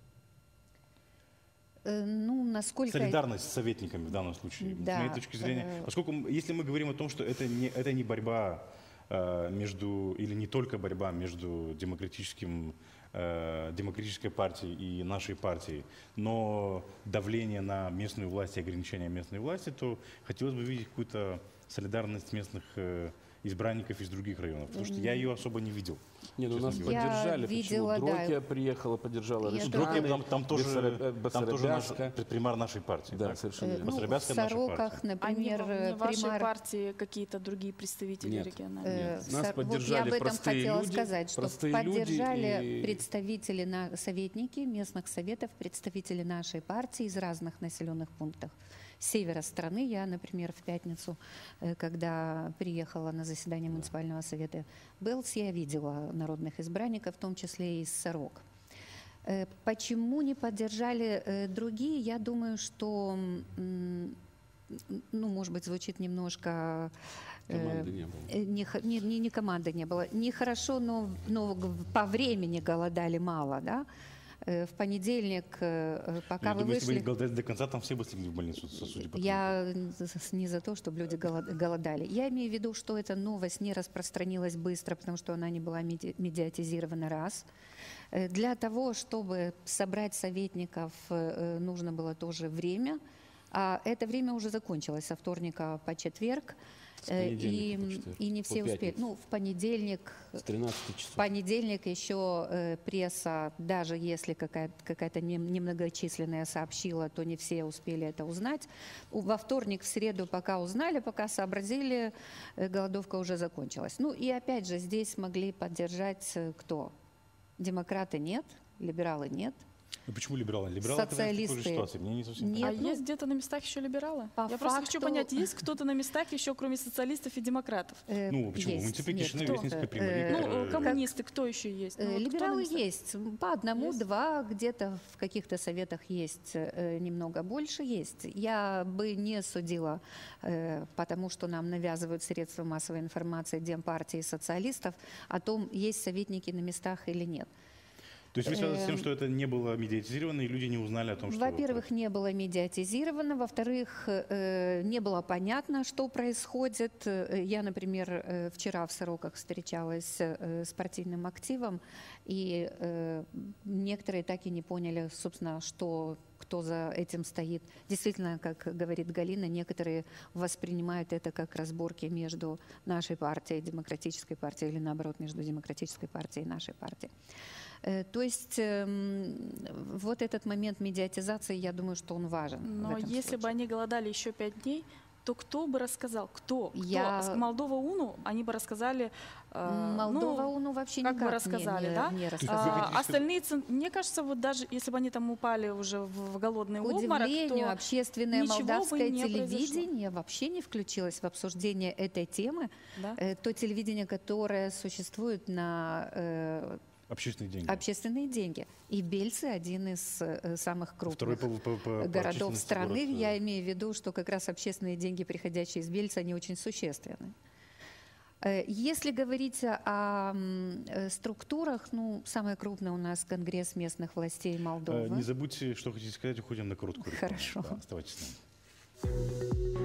Ну, насколько... Солидарность с советниками в данном случае. Да. С моей точки зрения, поскольку если мы говорим о том, что это не борьба между, или не только борьба между демократическим демократической партии и нашей партии, но давление на местную власть и ограничение местной власти, то хотелось бы видеть какую-то солидарность местных избранников из других районов, потому что я ее особо не видел. Не, ну честно нас говоря. поддержали. видела, Почему? да. Дрокия приехала, поддержала Я Решканы, Дрокия, там тоже наш Бессарабяска. предпримар нашей партии. Да, так? совершенно верно. Ну, в Басарабяска нашей Сороках, партии. например, не в вашей примар... партии какие-то другие представители Нет. региональные? Нас Вот я поддержали об этом простые хотела люди, сказать, что простые люди поддержали и- представители, советники местных советов, представители нашей партии из разных населенных пунктов севера страны. Я, например, в пятницу, когда приехала на заседание муниципального совета Белс, я видела народных избранников, в том числе и из Сорок. Почему не поддержали другие? Я думаю, что, ну, может быть, звучит немножко... Команды не было. Не команды не было. Нехорошо, но по времени голодали мало, да? В понедельник, пока Я вы думаю, если бы вышли... они голодали до конца, там все бы слегли в больницу, судя по тому. Я не за то, чтобы люди голодали. Я имею в виду, что эта новость не распространилась быстро, потому что она не была медиатизирована, раз. Для того, чтобы собрать советников, нужно было тоже время. А это время уже закончилось со вторника по четверг. С понедельника по четверг, И не по все успели. пятницу. Ну, в понедельник... С 13 В часов. понедельник еще пресса, даже если какая-то немногочисленная сообщила, то не все успели это узнать. Во вторник, в среду, пока узнали, пока сообразили, голодовка уже закончилась. Ну и опять же, здесь могли поддержать кто? Демократы нет, либералы нет. Ну, почему либералы? Либералы оказались в такой же Социалисты. ситуации. Мне не совсем Нет. А ну, есть где-то на местах еще либералы? по Я просто хочу факту- понять, есть кто-то на местах еще, кроме социалистов и демократов? Ну, почему? В Есть. муниципе Нет, Кишинев кто? есть несколько примеров. Ну, которые- коммунисты, кто еще есть? Ну, вот кто на Либералы местах? есть. По одному, Есть? два, где-то в каких-то советах есть немного больше есть. Я бы не судила, потому что нам навязывают средства массовой информации Демпартии и социалистов, о том, есть советники на местах или нет. То есть вы связаны с тем, что это не было медиатизировано, и люди не узнали о том, что... Во-первых, не было медиатизировано. Во-вторых, не было понятно, что происходит. Я, например, вчера в Сороках встречалась с партийным активом, и некоторые так и не поняли, собственно, кто за этим стоит. Действительно, как говорит Галина, некоторые воспринимают это как разборки между нашей партией, демократической партией, или наоборот, между демократической партией и нашей партией. То есть вот этот момент медиатизации, я думаю, что он важен. Но если бы они голодали еще 5 дней, то кто бы рассказал? Кто? Я- Молдова УНУ, они бы рассказали... Молдова ну, УНУ вообще как бы никак рассказали, не, да? не есть рассказала. вы хотите Остальные, мне кажется, вот даже если бы они там упали уже в голодный К обморок, удивлению, то общественное ничего бы молдавское не произошло. телевидение вообще не включилось в обсуждение этой темы. да? То телевидение, которое существует на Общественные деньги. общественные деньги. И Бельцы один из самых Второй крупных по городов численности страны. город, Я имею в виду, что как раз общественные деньги, приходящие из Бельца, они очень существенны. Если говорить о структурах, ну, самое крупное у нас Конгресс местных властей Молдовы. Не забудьте, что хотите сказать, уходим на короткую рекламу. Хорошо. Да, оставайтесь с нами.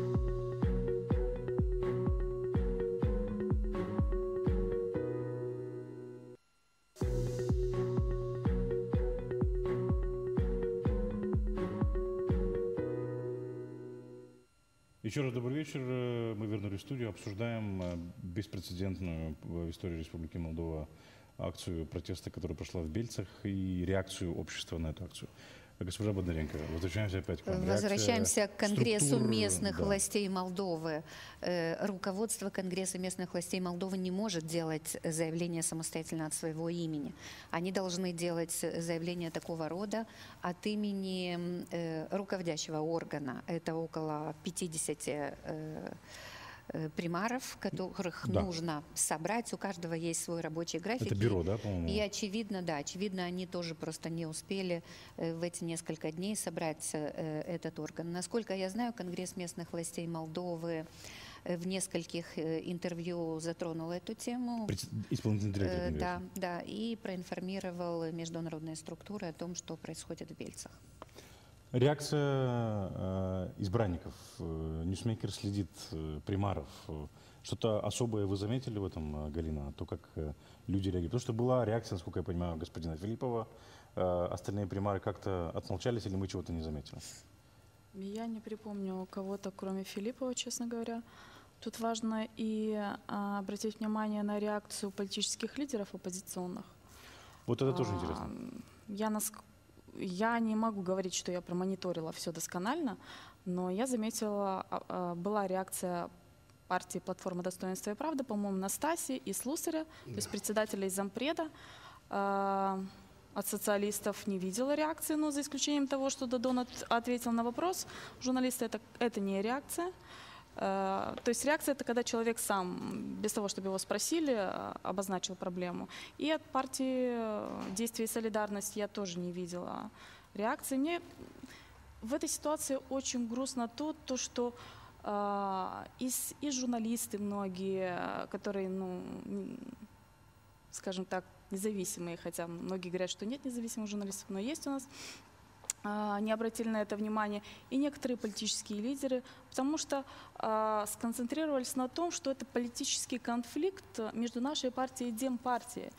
Еще раз добрый вечер. Мы вернулись в студию, обсуждаем беспрецедентную в истории Республики Молдова акцию протеста, которая прошла в Бельцах, и реакцию общества на эту акцию. Госпожа Бондаренко, возвращаемся опять к вам. Возвращаемся к Конгрессу структур, местных да. властей Молдовы. Руководство Конгресса местных властей Молдовы не может делать заявление самостоятельно от своего имени. Они должны делать заявление такого рода от имени руководящего органа. Это около 50 примаров, которых Да. нужно собрать. У каждого есть свой рабочий график. Это бюро, да, по-моему? И очевидно, да, очевидно, они тоже просто не успели в эти несколько дней собрать этот орган. Насколько я знаю, Конгресс местных властей Молдовы в нескольких интервью затронул эту тему. Исполнительный директор Конгресса. Да, и проинформировал международные структуры о том, что происходит в Бельцах. Реакция избранников. Ньюсмейкер следит, примаров. Что-то особое вы заметили в этом, Галина, то, как люди реагируют? Потому что была реакция, насколько я понимаю, господина Филиппова. Остальные примары как-то отмолчались или мы чего-то не заметили? Я не припомню кого-то, кроме Филиппова, честно говоря. Тут важно и обратить внимание на реакцию политических лидеров оппозиционных. Вот это тоже интересно. Я не могу говорить, что я промониторила все досконально, но я заметила, была реакция партии «Платформа достоинства и правды», по-моему, Настасьи и Слусаря, то есть председателя и зампреда. От социалистов не видела реакции, но за исключением того, что Додон ответил на вопрос журналиста, это не реакция. То есть реакция — это когда человек сам, без того, чтобы его спросили, обозначил проблему. И от партии «Действие и солидарность» я тоже не видела реакции. Мне в этой ситуации очень грустно то что и журналисты многие, которые, скажем так, независимые, хотя многие говорят, что нет независимых журналистов, но есть у нас, не обратили на это внимание, и некоторые политические лидеры, потому что сконцентрировались на том, что это политический конфликт между нашей партией и Демпартией.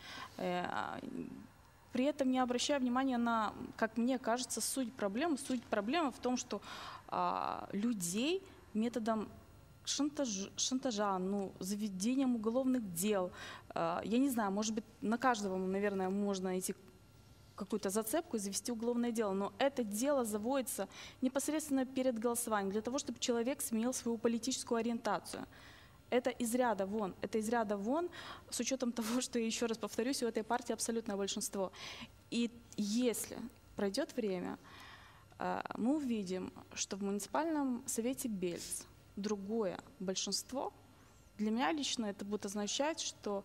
При этом не обращая внимания на, как мне кажется, суть проблемы. Суть проблемы в том, что людей методом шантажа, заведением уголовных дел, я не знаю, может быть, на каждого, наверное, можно найти какую-то зацепку и завести уголовное дело, но это дело заводится непосредственно перед голосованием, для того, чтобы человек сменил свою политическую ориентацию. Это из ряда вон. Это из ряда вон, с учетом того, что, еще раз повторюсь, у этой партии абсолютное большинство. И если пройдет время, мы увидим, что в муниципальном совете Бельц другое большинство. Для меня лично это будет означать, что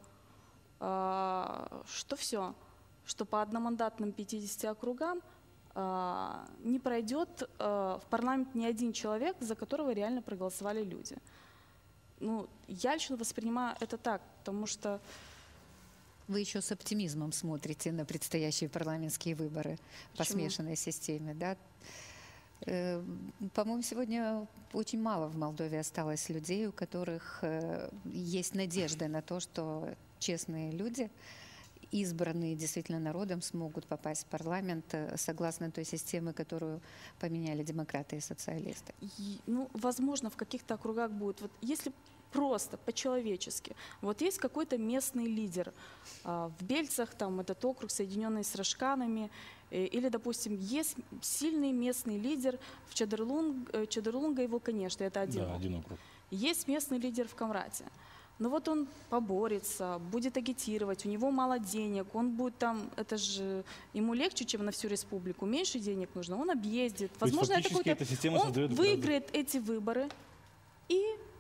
все, что по одномандатным 50 округам не пройдет в парламент ни один человек, за которого реально проголосовали люди. Я лично воспринимаю это так, потому что... Вы еще с оптимизмом смотрите на предстоящие парламентские выборы по смешанной системе, да? По-моему, сегодня очень мало в Молдове осталось людей, у которых есть надежда на то, что честные люди, избранные действительно народом, смогут попасть в парламент согласно той системе, которую поменяли демократы и социалисты. Возможно, в каких-то округах будет. Вот если просто по-человечески. Вот есть какой-то местный лидер в Бельцах, там этот округ, соединенный с Рашканами, или, допустим, есть сильный местный лидер в Чадырлунга и Волконеште, это один округ. Есть местный лидер в Камрате. Но вот он поборется, будет агитировать, у него мало денег, он будет там, это же ему легче, чем на всю республику, меньше денег нужно, он объездит. Возможно, это какой-то, он выиграет эти выборы, и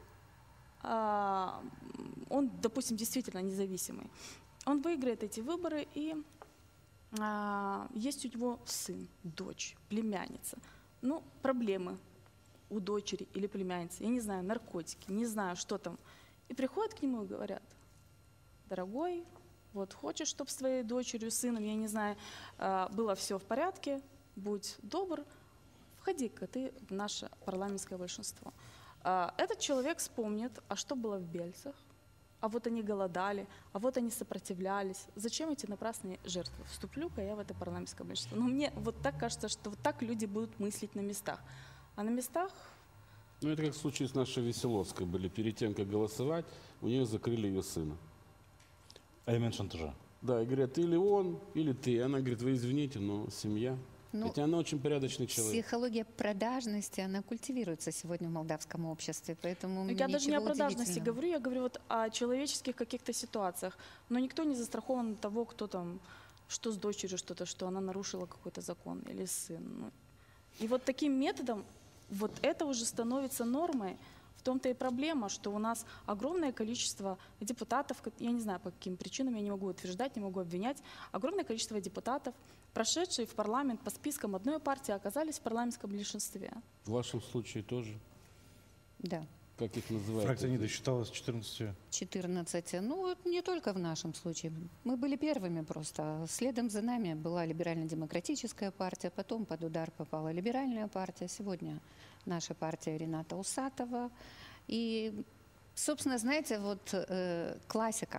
он, допустим, действительно независимый. Он выиграет эти выборы, и есть у него сын, дочь, племянница. Проблемы у дочери или племянницы, я не знаю, наркотики, не знаю, что там. И приходят к нему и говорят: дорогой, вот хочешь, чтобы с твоей дочерью, сыном, я не знаю, было все в порядке, будь добр, входи-ка ты в наше парламентское большинство. Этот человек вспомнит, а что было в Бельцах, а вот они голодали, а вот они сопротивлялись. Зачем эти напрасные жертвы? Вступлю-ка я в это парламентское большинство. Но мне вот так кажется, что вот так люди будут мыслить на местах. А на местах... Это как в случае с нашей Веселовской были. Перед тем, как голосовать, у нее закрыли ее сына. Элемент шантажа. Да, и говорят, или он, или ты. И она говорит: вы извините, но семья. Хотя она очень порядочный человек. Психология продажности, она культивируется сегодня в молдавском обществе, поэтому я даже не о продажности говорю, я говорю вот о человеческих каких-то ситуациях. Но никто не застрахован от того, кто там, что с дочерью что-то, что она нарушила какой-то закон, или сын. И вот таким методом вот это уже становится нормой. В том-то и проблема, что у нас огромное количество депутатов, я не знаю, по каким причинам, я не могу утверждать, не могу обвинять, огромное количество депутатов, прошедшие в парламент по спискам одной партии, оказались в парламентском большинстве. В вашем случае тоже? Да. Как их называют? Фракция не досчиталась 14. 14. Не только в нашем случае. Мы были первыми просто. Следом за нами была либерально-демократическая партия, потом под удар попала либеральная партия. Сегодня наша партия Рената Усатова. И Собственно, знаете, вот классика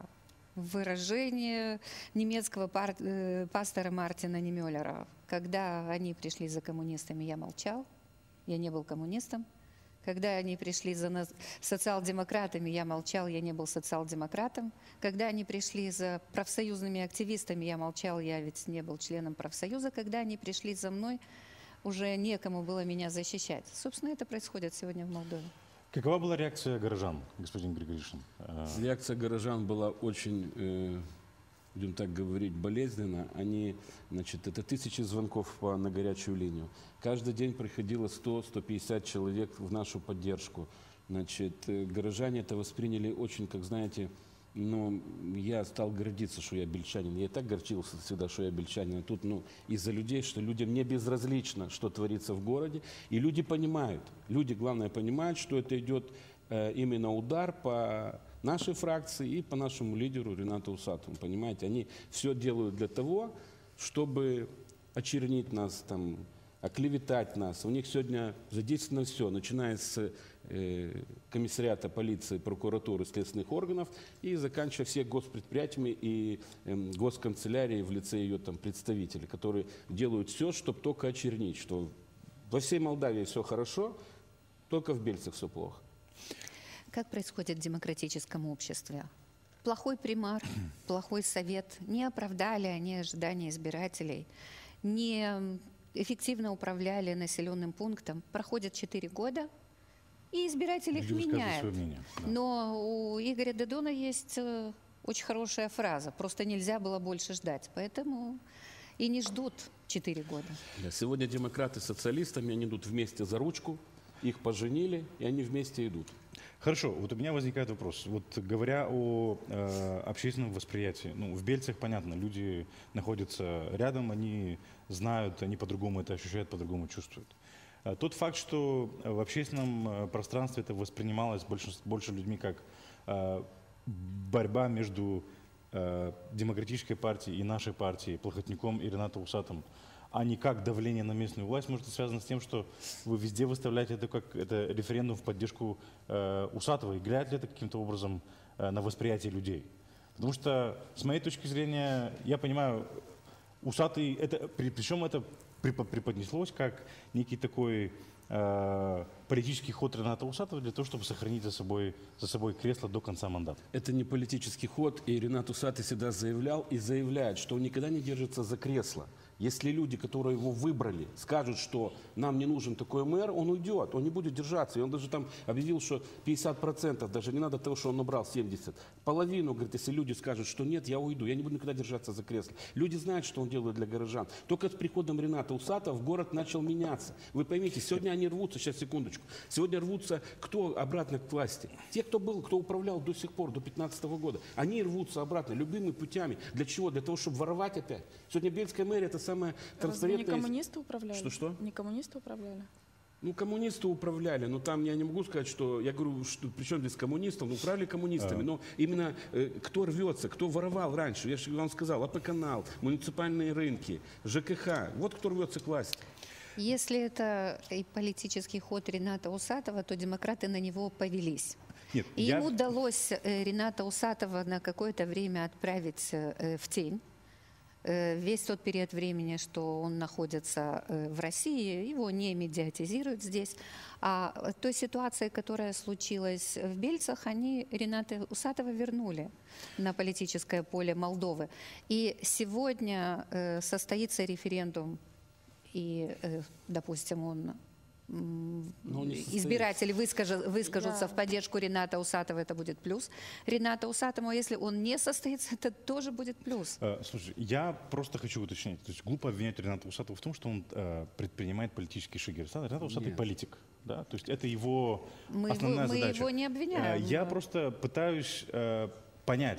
выражение немецкого пастора Мартина Немёллера. Когда они пришли за коммунистами, я молчал, я не был коммунистом. Когда они пришли за социал-демократами, я молчал, я не был социал-демократом. Когда они пришли за профсоюзными активистами, я молчал, я ведь не был членом профсоюза. Когда они пришли за мной, уже некому было меня защищать. Собственно, это происходит сегодня в Молдове. Какова была реакция горожан, господин Григоришин? Реакция горожан была очень, будем так говорить, болезненна. Они, значит, это тысячи звонков на горячую линию. Каждый день приходило 100-150 человек в нашу поддержку. Значит, горожане это восприняли очень, как знаете, ну, я стал гордиться, что я бельчанин. Я и так горчился всегда, что я бельчанин. А тут, ну, из-за людей, что людям не безразлично, что творится в городе. И люди понимают, люди, главное, понимают, что это идет именно удар по нашей фракции и по нашему лидеру Ринату Усатову. Понимаете, они все делают для того, чтобы очернить нас, там, оклеветать нас. У них сегодня задействовано все, начиная с комиссариата полиции, прокуратуры, следственных органов и заканчивая всех госпредприятиями и госканцелярией в лице ее там представителей, которые делают все, чтобы только очернить, что во всей Молдавии все хорошо, только в Бельцах все плохо. Как происходит в демократическом обществе? Плохой примар, плохой совет не оправдали они ожидания избирателей, не эффективно управляли населенным пунктом. Проходит 4 года, и избиратели их меняют. Да. Но у Игоря Додона есть очень хорошая фраза. Просто нельзя было больше ждать. Поэтому и не ждут 4 года. Да, сегодня демократы с социалистами, они идут вместе за ручку, их поженили, и они вместе идут. Хорошо, вот у меня возникает вопрос. Вот говоря о общественном восприятии, ну, в Бельцах, понятно, люди находятся рядом, они знают, они по-другому это ощущают, по-другому чувствуют. Тот факт, что в общественном пространстве это воспринималось больше людьми как борьба между демократической партией и нашей партией, Плохотнюком и Ринатом Усатовым, а не как давление на местную власть, может, это связано с тем, что вы везде выставляете это как это референдум в поддержку Усатова, и влияет ли это каким-то образом на восприятие людей? Потому что, с моей точки зрения, я понимаю, Усатый, причем это преподнеслось как некий такой политический ход Рината Усатова для того, чтобы сохранить за собой кресло до конца мандата. Это не политический ход, и Ринат Усатый всегда заявлял и заявляет, что он никогда не держится за кресло. Если люди, которые его выбрали, скажут, что нам не нужен такой мэр, он уйдет, он не будет держаться. И он даже там объявил, что 50%, даже не надо того, что он набрал 70%. Половину, говорит, если люди скажут, что нет, я уйду, я не буду никогда держаться за кресло. Люди знают, что он делает для горожан. Только с приходом Рината Усатова город начал меняться. Вы поймите, сегодня они рвутся, сейчас секундочку, сегодня рвутся кто обратно к власти? Те, кто управлял до сих пор, до 2015 года. Они рвутся обратно любыми путями. Для чего? Для того, чтобы воровать опять. Сегодня Бельская мэрия это самое транспарентное... Не коммунисты управляли? Что? Не коммунисты управляли? Ну, коммунисты управляли, но там я не могу сказать, что... Я говорю, что при чем здесь коммунистов? Ну, управляли коммунистами, но именно кто рвется, кто воровал раньше. Я же вам сказал, АП-канал, муниципальные рынки, ЖКХ. Вот кто рвется к власти. Если это и политический ход Рината Усатова, то демократы на него повелись. Нет, и ему удалось Рината Усатова на какое-то время отправить в тень. Весь тот период времени, что он находится в России, его не медиатизируют здесь. А той ситуации, которая случилась в Бельцах, они Рината Усатова вернули на политическое поле Молдовы. И сегодня состоится референдум, и, допустим, избиратели выскажутся в поддержку Рината Усатова, это будет плюс. Рината Усатова, если он не состоится, это тоже будет плюс. Слушай, я просто хочу уточнить. То есть глупо обвинять Рината Усатова в том, что он предпринимает политические шаги. Ринат Усатый политик. Да? То есть это его основная задача. Мы его не обвиняем. Я просто пытаюсь понять.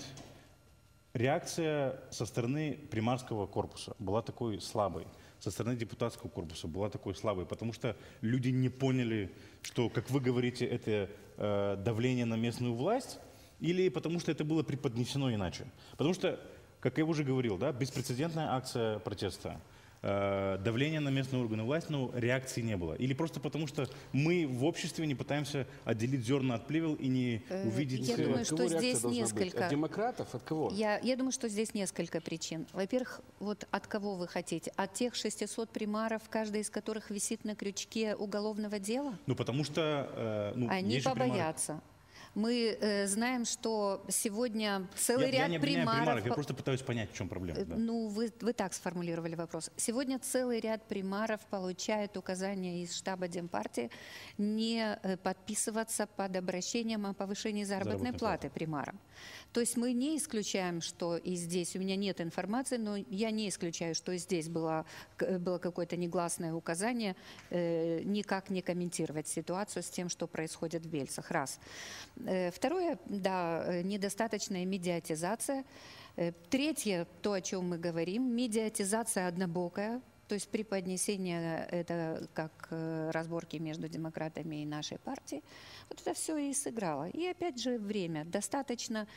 Реакция со стороны примарского корпуса была такой слабой. Со стороны депутатского корпуса была такой слабой, потому что люди не поняли, что, как вы говорите, это давление на местную власть, или потому что это было преподнесено иначе. Потому что, как я уже говорил, да, беспрецедентная акция протеста, давления на местные органы власти, но реакции не было? Или просто потому, что мы в обществе не пытаемся отделить зерна от плевел и не увидеть... Я думаю, От кого что реакция здесь должна быть? несколько... От демократов? От кого? Я думаю, что здесь несколько причин. Во-первых, вот от кого вы хотите? От тех 600 примаров, каждый из которых висит на крючке уголовного дела? Ну, потому что... Они есть же примары. побоятся. Мы знаем, что сегодня целый Я ряд не обвиняю примаров... примаров, я просто пытаюсь понять, в чем проблема. Да. Ну, вы так сформулировали вопрос. Сегодня целый ряд примаров получает указания из штаба Демпартии не подписываться под обращением о повышении заработной платы примарам. То есть мы не исключаем, что и здесь, у меня нет информации, но я не исключаю, что и здесь было какое-то негласное указание никак не комментировать ситуацию с тем, что происходит в Бельцах. Раз. Второе, да, недостаточная медиатизация. Третье, то, о чем мы говорим, медиатизация однобокая. То есть преподнесение это как разборки между демократами и нашей партией. Вот это все и сыграло. И опять же время. Достаточно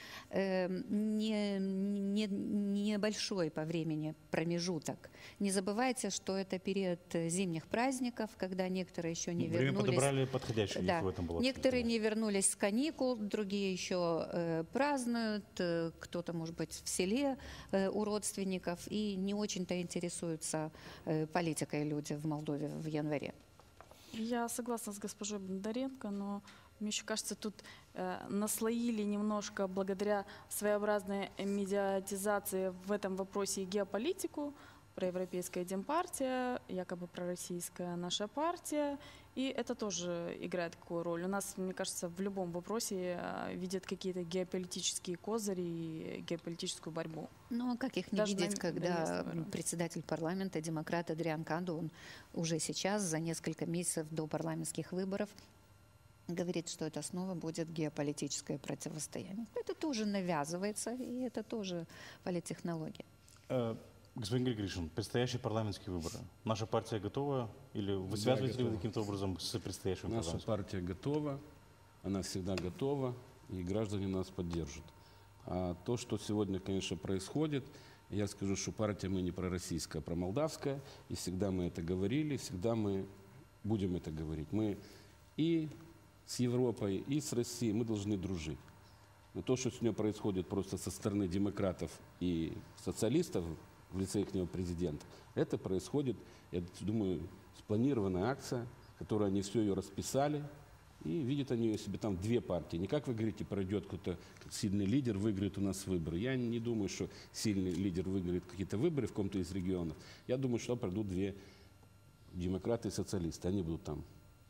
небольшой по времени промежуток. Не забывайте, что это период зимних праздников, когда некоторые еще не Время вернулись. подобрали подходящее, Да. в этом было. Некоторые не вернулись с каникул, другие еще празднуют, кто-то, может быть, в селе у родственников и не очень-то интересуются политикой люди в Молдове в январе. Я согласна с госпожой Бондаренко, но мне еще кажется, тут наслоили немножко благодаря своеобразной медиатизации в этом вопросе и геополитику, проевропейская Демпартия, якобы пророссийская наша партия, и это тоже играет какую роль. У нас, мне кажется, в любом вопросе видят какие-то геополитические козыри и геополитическую борьбу. Ну, а как их не Даже видеть, на когда местном уровне. председатель парламента, демократ Адриан Канду, он уже сейчас, за несколько месяцев до парламентских выборов, говорит, что это снова будет геополитическое противостояние. Это тоже навязывается, и это тоже политтехнология. Господин Григоришин, предстоящие парламентские выборы. Наша партия готова? Или вы связываете ли вы каким-то образом с предстоящим Наша парламентом? партия готова, она всегда готова, и граждане нас поддержат. А то, что сегодня, конечно, происходит, я скажу, что партия мы не пророссийская, а промолдавская, и всегда мы это говорили, всегда мы будем это говорить. Мы и с Европой, и с Россией, мы должны дружить. Но то, что сегодня происходит просто со стороны демократов и социалистов в лице их президента, это происходит, я думаю, спланированная акция, которую они все ее расписали, и видят они себе там две партии. Не как вы говорите, пройдет какой-то сильный лидер, выиграет у нас выборы. Я не думаю, что сильный лидер выиграет какие-то выборы в каком-то из регионов. Я думаю, что пройдут две демократы и социалисты, они будут там.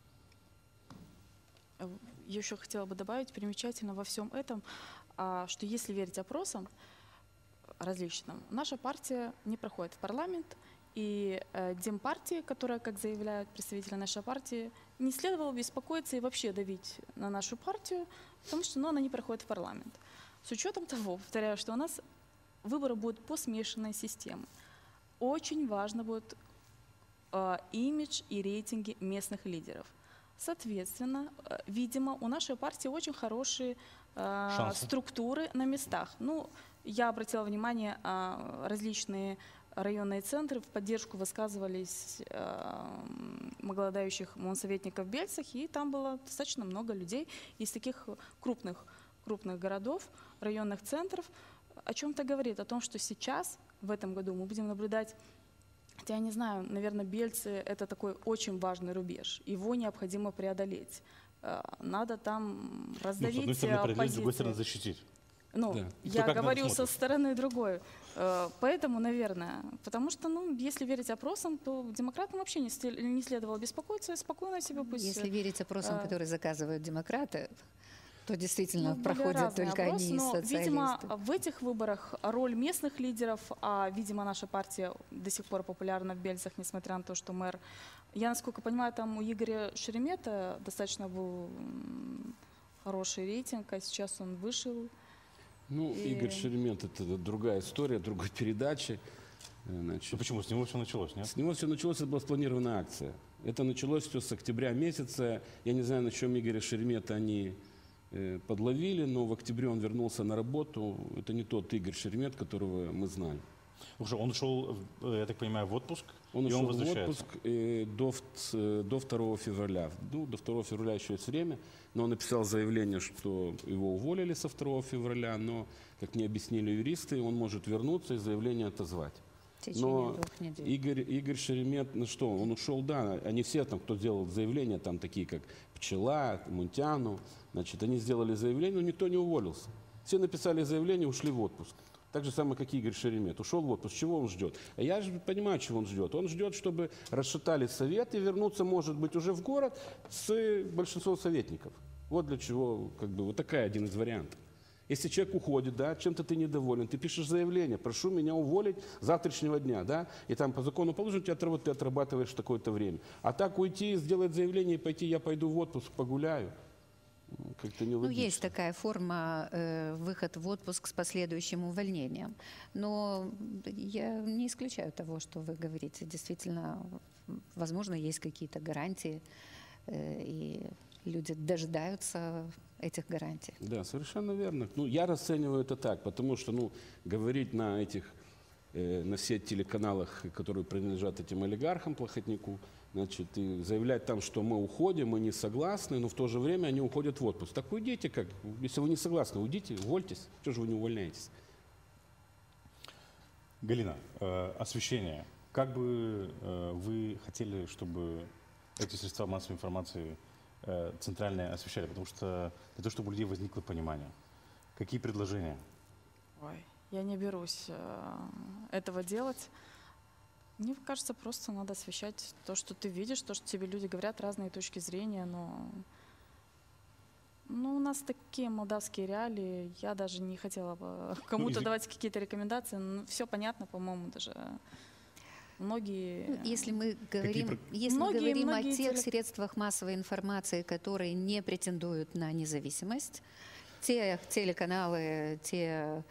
Я еще хотела бы добавить, примечательно во всем этом, что если верить опросам различным, наша партия не проходит в парламент, и Демпартия, которая, как заявляют представители нашей партии, не следовало беспокоиться и вообще давить на нашу партию, потому что она не проходит в парламент. С учетом того, повторяю, что у нас выборы будут по смешанной системе. Очень важно будет имидж и рейтинги местных лидеров. Соответственно, видимо, у нашей партии очень хорошие структуры на местах. Ну, я обратила внимание, различные районные центры в поддержку высказывались голодающих монсоветников в Бельцах, и там было достаточно много людей из таких крупных городов, районных центров. О чем-то говорит, о том, что сейчас, в этом году, мы будем наблюдать, хотя я не знаю, наверное, Бельцы — это такой очень важный рубеж, его необходимо преодолеть. Надо там раздавить с одной стороны преодолеть, с другой оппозицию. стороны защитить. Ну, Да. я как на это говорю со смотрит? стороны другой. Поэтому, наверное, потому что, ну, если верить опросам, то демократам вообще не следовало беспокоиться, и спокойно себе пусть... Если верить опросам, которые заказывают демократы, то действительно были проходят разные только опросы, они, но, социалисты. видимо, в этих выборах роль местных лидеров, видимо, наша партия до сих пор популярна в Бельцах, несмотря на то, что мэр... Я, насколько понимаю, там у Игоря Шеремета достаточно был хороший рейтинг, а сейчас он вышел. Ну, Игорь Шеремет — это другая история, другой передачи. Значит, Ну почему? С него все началось, нет? с него все началось, это была спланированная акция. Это началось все с октября месяца. Я не знаю, на чем Игоря Шеремета они подловили, но в октябре он вернулся на работу. Это не тот Игорь Шеремет, которого мы знали. Хорошо, он ушел, я так понимаю, в отпуск, Он и ушел он в возвращается. отпуск до 2 февраля. Ну, до 2 февраля еще есть время, но он написал заявление, что его уволили со 2 февраля, но, как мне объяснили юристы, он может вернуться и заявление отозвать. В течение Но 2 недель. Игорь Шеремет, ну что, он ушел, да, они все там, кто делал заявление, там такие как Пчела, Мунтяну, значит, они сделали заявление, но никто не уволился. Все написали заявление, ушли в отпуск. Так же самое, как Игорь Шеремет. Ушел в отпуск. Чего он ждет? А я же понимаю, чего он ждет. Он ждет, чтобы расшатали совет и вернуться, может быть, уже в город с большинством советников. Вот для чего, как бы, вот такая один из вариантов. Если человек уходит, да, чем-то ты недоволен, ты пишешь заявление, прошу меня уволить с завтрашнего дня, да, и там по закону положено, ты отрабатываешь такое-то время. А так уйти, сделать заявление и пойти, я пойду в отпуск, погуляю, как-то Ну, нелогично. есть такая форма выход в отпуск с последующим увольнением. Но я не исключаю того, что вы говорите. Действительно, возможно, есть какие-то гарантии, и люди дожидаются этих гарантий. Да, совершенно верно. Ну, я расцениваю это так, потому что, ну, говорить на этих, на все телеканалах, которые принадлежат этим олигархам, плохотнику, значит, и заявлять там, что мы уходим, мы не согласны, но в то же время они уходят в отпуск. Так уйдите как? Если вы не согласны, уйдите, увольтесь. Чего же вы не увольняетесь? Галина, освещение. Как бы вы хотели, чтобы эти средства массовой информации центральные освещали? Потому что для того, чтобы у людей возникло понимание. Какие предложения? Ой, я не берусь этого делать. Мне кажется, просто надо освещать то, что ты видишь, то, что тебе люди говорят, разные точки зрения, но у нас такие молдавские реалии, я даже не хотела бы кому-то давать какие-то рекомендации, все понятно, по-моему, даже многие... Если мы говорим, о тех средствах массовой информации, которые не претендуют на независимость, те телеканалы, те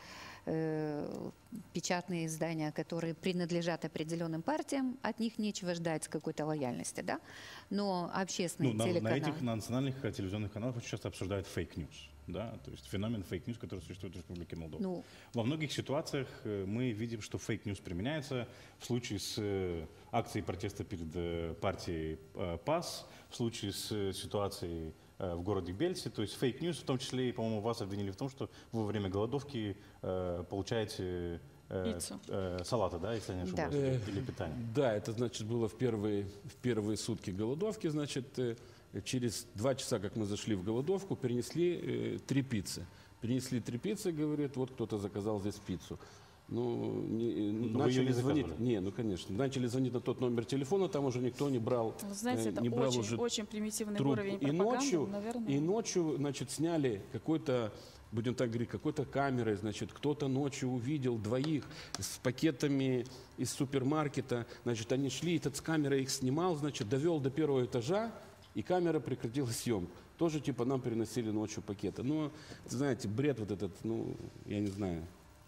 печатные издания, которые принадлежат определенным партиям, от них нечего ждать какой-то лояльности, да? Но общественные телеканалы... На этих национальных телевизионных каналах очень часто обсуждают фейк-ньюс, да? То есть феномен фейк-ньюс, который существует в Республике Молдова. Во многих ситуациях мы видим, что фейк-ньюс применяется в случае с акцией протеста перед партией ПАС, в случае с ситуацией в городе Бельце. То есть фейк-ньюс, в том числе и, по-моему, вас обвинили в том, что вы во время голодовки получаете салаты, да, если я не ошибаюсь, или питание. Да, это, значит, было в первые сутки голодовки. Значит, через 2 часа, как мы зашли в голодовку, принесли 3 пиццы. Принесли 3 пиццы, говорит, вот кто-то заказал здесь пиццу. Начали звонить. Не, ну конечно. Начали звонить на тот номер телефона, там уже никто не брал. Вы знаете, это очень примитивный трубку. уровень пропаганды, И ночью, значит, сняли какой-то, будем так говорить, какой-то камерой, значит, кто-то ночью увидел 2 с пакетами из супермаркета, значит, они шли, этот с камерой их снимал, значит, довел до 1-го этажа, и камера прекратила съемку. Тоже, типа, нам переносили ночью пакеты. Но, знаете, бред вот этот, я не знаю.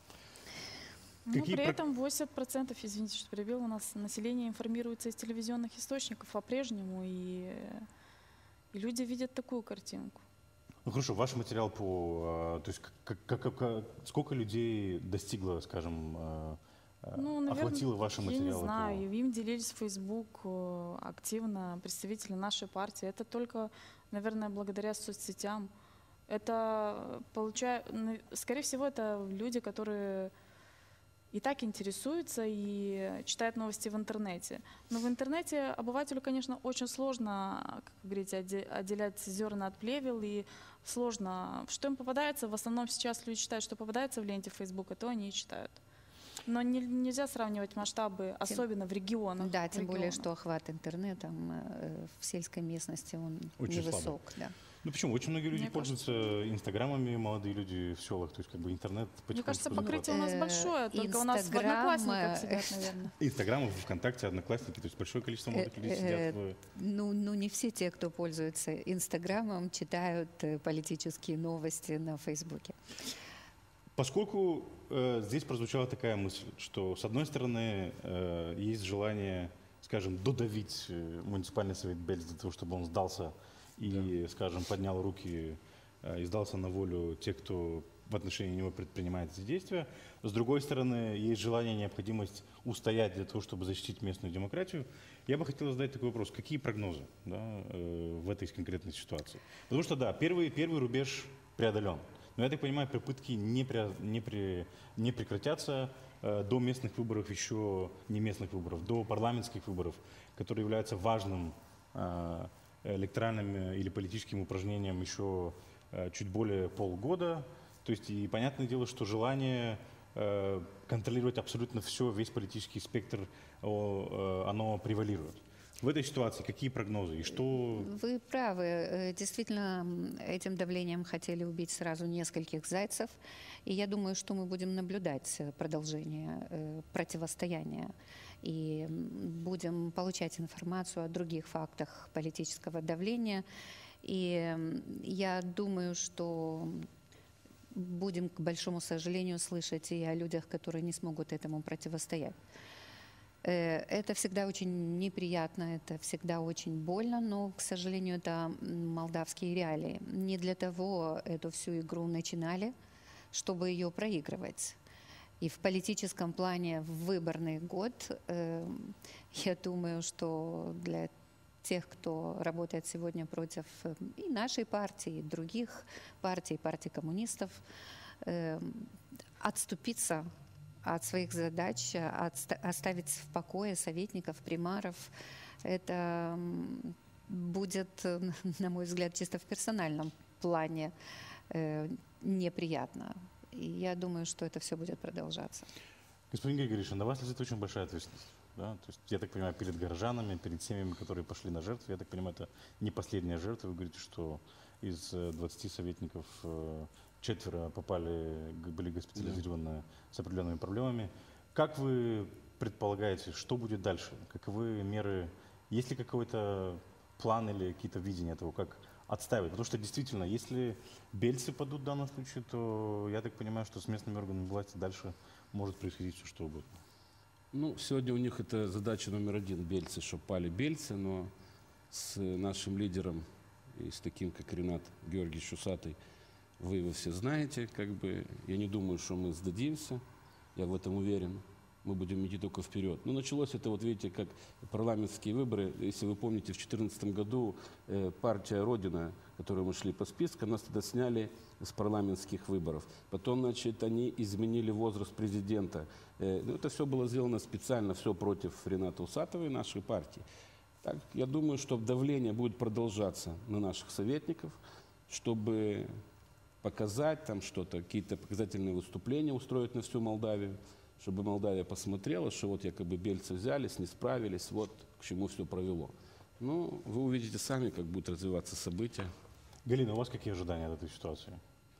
Но при этом 80%, извините, что перебил, у нас население информируется из телевизионных источников по-прежнему, и люди видят такую картинку. Ну хорошо, ваш материал то есть сколько людей достигло, скажем, охватило ваши материалы? Я не знаю, им делились в Facebook активно представители нашей партии. Это только, наверное, благодаря соцсетям. Это скорее всего, это люди, которые и так интересуются и читают новости в интернете. Но в интернете обывателю, конечно, очень сложно, как говорите, отделять зерна от плевел, и сложно. Что им попадается, в основном сейчас люди читают, что попадается в ленте Фейсбука, то они и читают. Но нельзя сравнивать масштабы, особенно в регионах. Да, тем более, что охват интернета в сельской местности, он очень невысок. Да. Ну почему? Очень многие люди пользуются инстаграмами, молодые люди в селах, то есть как бы интернет... Мне кажется, покрытие у нас большое, только у нас в Одноклассниках сидят, наверное. Инстаграм, ВКонтакте, Одноклассники, то есть большое количество молодых людей сидят в... Ну, не все те, кто пользуется Инстаграмом, читают политические новости на Фейсбуке. Поскольку здесь прозвучала такая мысль, что, с одной стороны, есть желание, скажем, додавить муниципальный совет Бельц для того, чтобы он сдался и, скажем, поднял руки и сдался на волю тех, кто в отношении него предпринимает эти действия. С другой стороны, есть желание, необходимость устоять для того, чтобы защитить местную демократию. Я бы хотел задать такой вопрос. Какие прогнозы, да, в этой конкретной ситуации? Потому что, да, первый рубеж преодолен. Но я так понимаю, попытки не прекратятся до местных выборов, еще не местных выборов, до парламентских выборов, которые являются важным электоральным или политическим упражнением еще чуть более полгода. То есть и понятное дело, что желание контролировать абсолютно все, весь политический спектр, оно превалирует. В этой ситуации какие прогнозы и что... Вы правы. Действительно, этим давлением хотели убить сразу нескольких зайцев. И я думаю, что мы будем наблюдать продолжение противостояния. И будем получать информацию о других фактах политического давления. И я думаю, что будем, к большому сожалению, слышать и о людях, которые не смогут этому противостоять. Это всегда очень неприятно, это всегда очень больно, но, к сожалению, это молдавские реалии. Не для того эту всю игру начинали, чтобы ее проигрывать. И в политическом плане в выборный год, я думаю, что для тех, кто работает сегодня против и нашей партии, и других партий, партии коммунистов, отступиться от своих задач, оставить в покое советников, примаров, это будет, на мой взгляд, чисто в персональном плане неприятно. И я думаю, что это все будет продолжаться. Господин Григорьевич, на вас лежит очень большая ответственность. Да? То есть, я так понимаю, перед горожанами, перед семьями, которые пошли на жертву. Я так понимаю, это не последняя жертва. Вы говорите, что из 20 советников 4 были госпитализированы с определенными проблемами. Как вы предполагаете, что будет дальше? Каковы меры? Есть ли какой-то план или какие-то видения того, как отстаивать? Потому что действительно, если бельцы падут в данном случае, то я так понимаю, что с местными органами власти дальше может происходить все что угодно. Ну, сегодня у них это задача номер один, бельцы, чтобы пали бельцы, но с нашим лидером и с таким, как Ренат Георгиевич Усатый, вы его все знаете, как бы, я не думаю, что мы сдадимся, я в этом уверен, мы будем идти только вперед. Но началось это, вот видите, как парламентские выборы, если вы помните, в 2014 году партия «Родина», которую мы шли по списку, нас тогда сняли с парламентских выборов. Потом, значит, они изменили возраст президента. Это все было сделано специально, все против Рената Усатова и нашей партии. Так, я думаю, что давление будет продолжаться на наших советников, чтобы показать там что-то, какие-то показательные выступления устроить на всю Молдавию, чтобы Молдавия посмотрела, что вот якобы бельцы взялись, не справились, вот к чему все провело. Ну, вы увидите сами, как будут развиваться события. Галина, у вас какие ожидания от этой ситуации?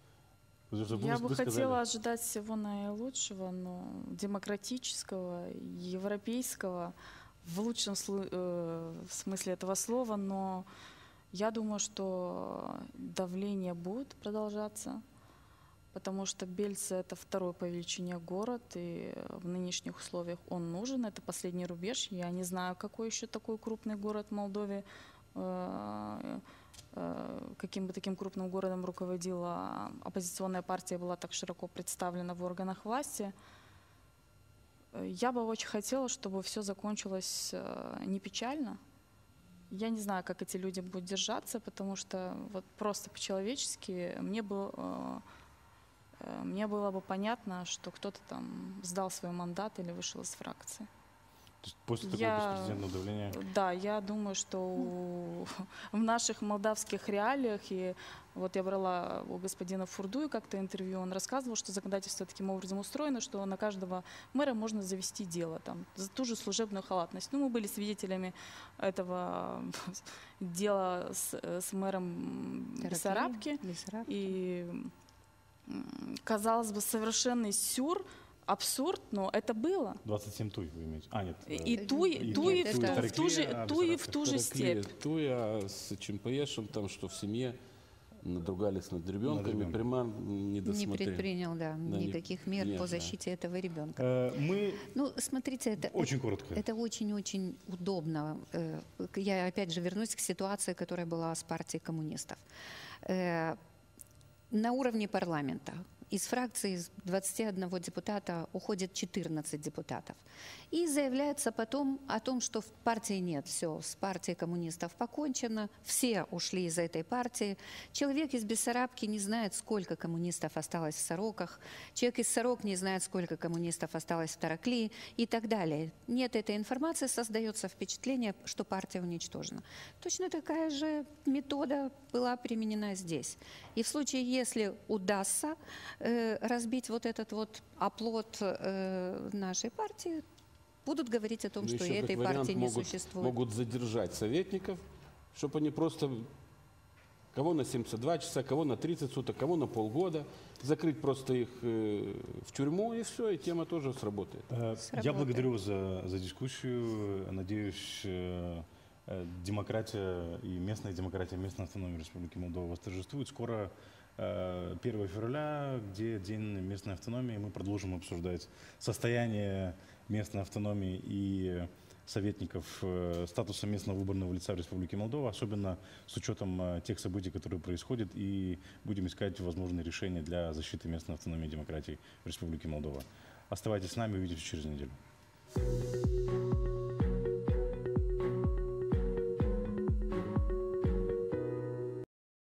Я бы хотела ожидать всего наилучшего, но демократического, европейского, в лучшем смысле этого слова, но я думаю, что давление будет продолжаться, потому что Бельцы — это второй по величине город, и в нынешних условиях он нужен. Это последний рубеж. Я не знаю, какой еще такой крупный город в Молдове, каким бы таким крупным городом руководила оппозиционная партия, была так широко представлена в органах власти. Я бы очень хотела, чтобы все закончилось не печально. Я не знаю, как эти люди будут держаться, потому что вот просто по-человечески мне было бы понятно, что кто-то там сдал свой мандат или вышел из фракции. То есть после такого беспрецедентного давления? Да, я думаю, что в наших молдавских реалиях, и вот я брала у господина Фурдуя как-то интервью, он рассказывал, что законодательство таким образом устроено, что на каждого мэра можно завести дело там, за ту же служебную халатность. Ну, мы были свидетелями этого дела с мэром Бессарабки. И, казалось бы, совершенный абсурд, но это было. 27 туй вы имеете? А, нет. И туи в ту же степь. Туи, а с ЧМПшем там, что в семье надругались над ребенком, примар не досмотрел. Не предпринял, никаких мер по защите этого ребенка. Ну, смотрите, это очень коротко. Это очень-очень удобно. Я опять же вернусь к ситуации, которая была с партией коммунистов. На уровне парламента из фракции из 21 депутата уходит 14 депутатов. И заявляется потом о том, что в партии нет, все, с партией коммунистов покончено, все ушли из этой партии. Человек из Бессарабки не знает, сколько коммунистов осталось в Сороках, человек из Сорок не знает, сколько коммунистов осталось в Тараклии и так далее. Нет этой информации, создается впечатление, что партия уничтожена. Точно такая же метода была применена здесь. И в случае, если удастся разбить вот этот вот оплот нашей партии, будут говорить о том, Ну, что и еще как этой вариант партии не существует. могут задержать советников, чтобы они просто, кого на 72 часа, кого на 30 суток, кого на полгода, закрыть просто их в тюрьму, и все, и тема тоже сработает. Я Сработает. благодарю вас за дискуссию. Надеюсь, демократия и местная автономия Республики Молдова восторжествует. Скоро 1 февраля, где День местной автономии, мы продолжим обсуждать состояние местной автономии и советников статуса местного выборного лица в Республике Молдова, особенно с учетом тех событий, которые происходят, и будем искать возможные решения для защиты местной автономии и демократии в Республике Молдова. Оставайтесь с нами, увидимся через неделю.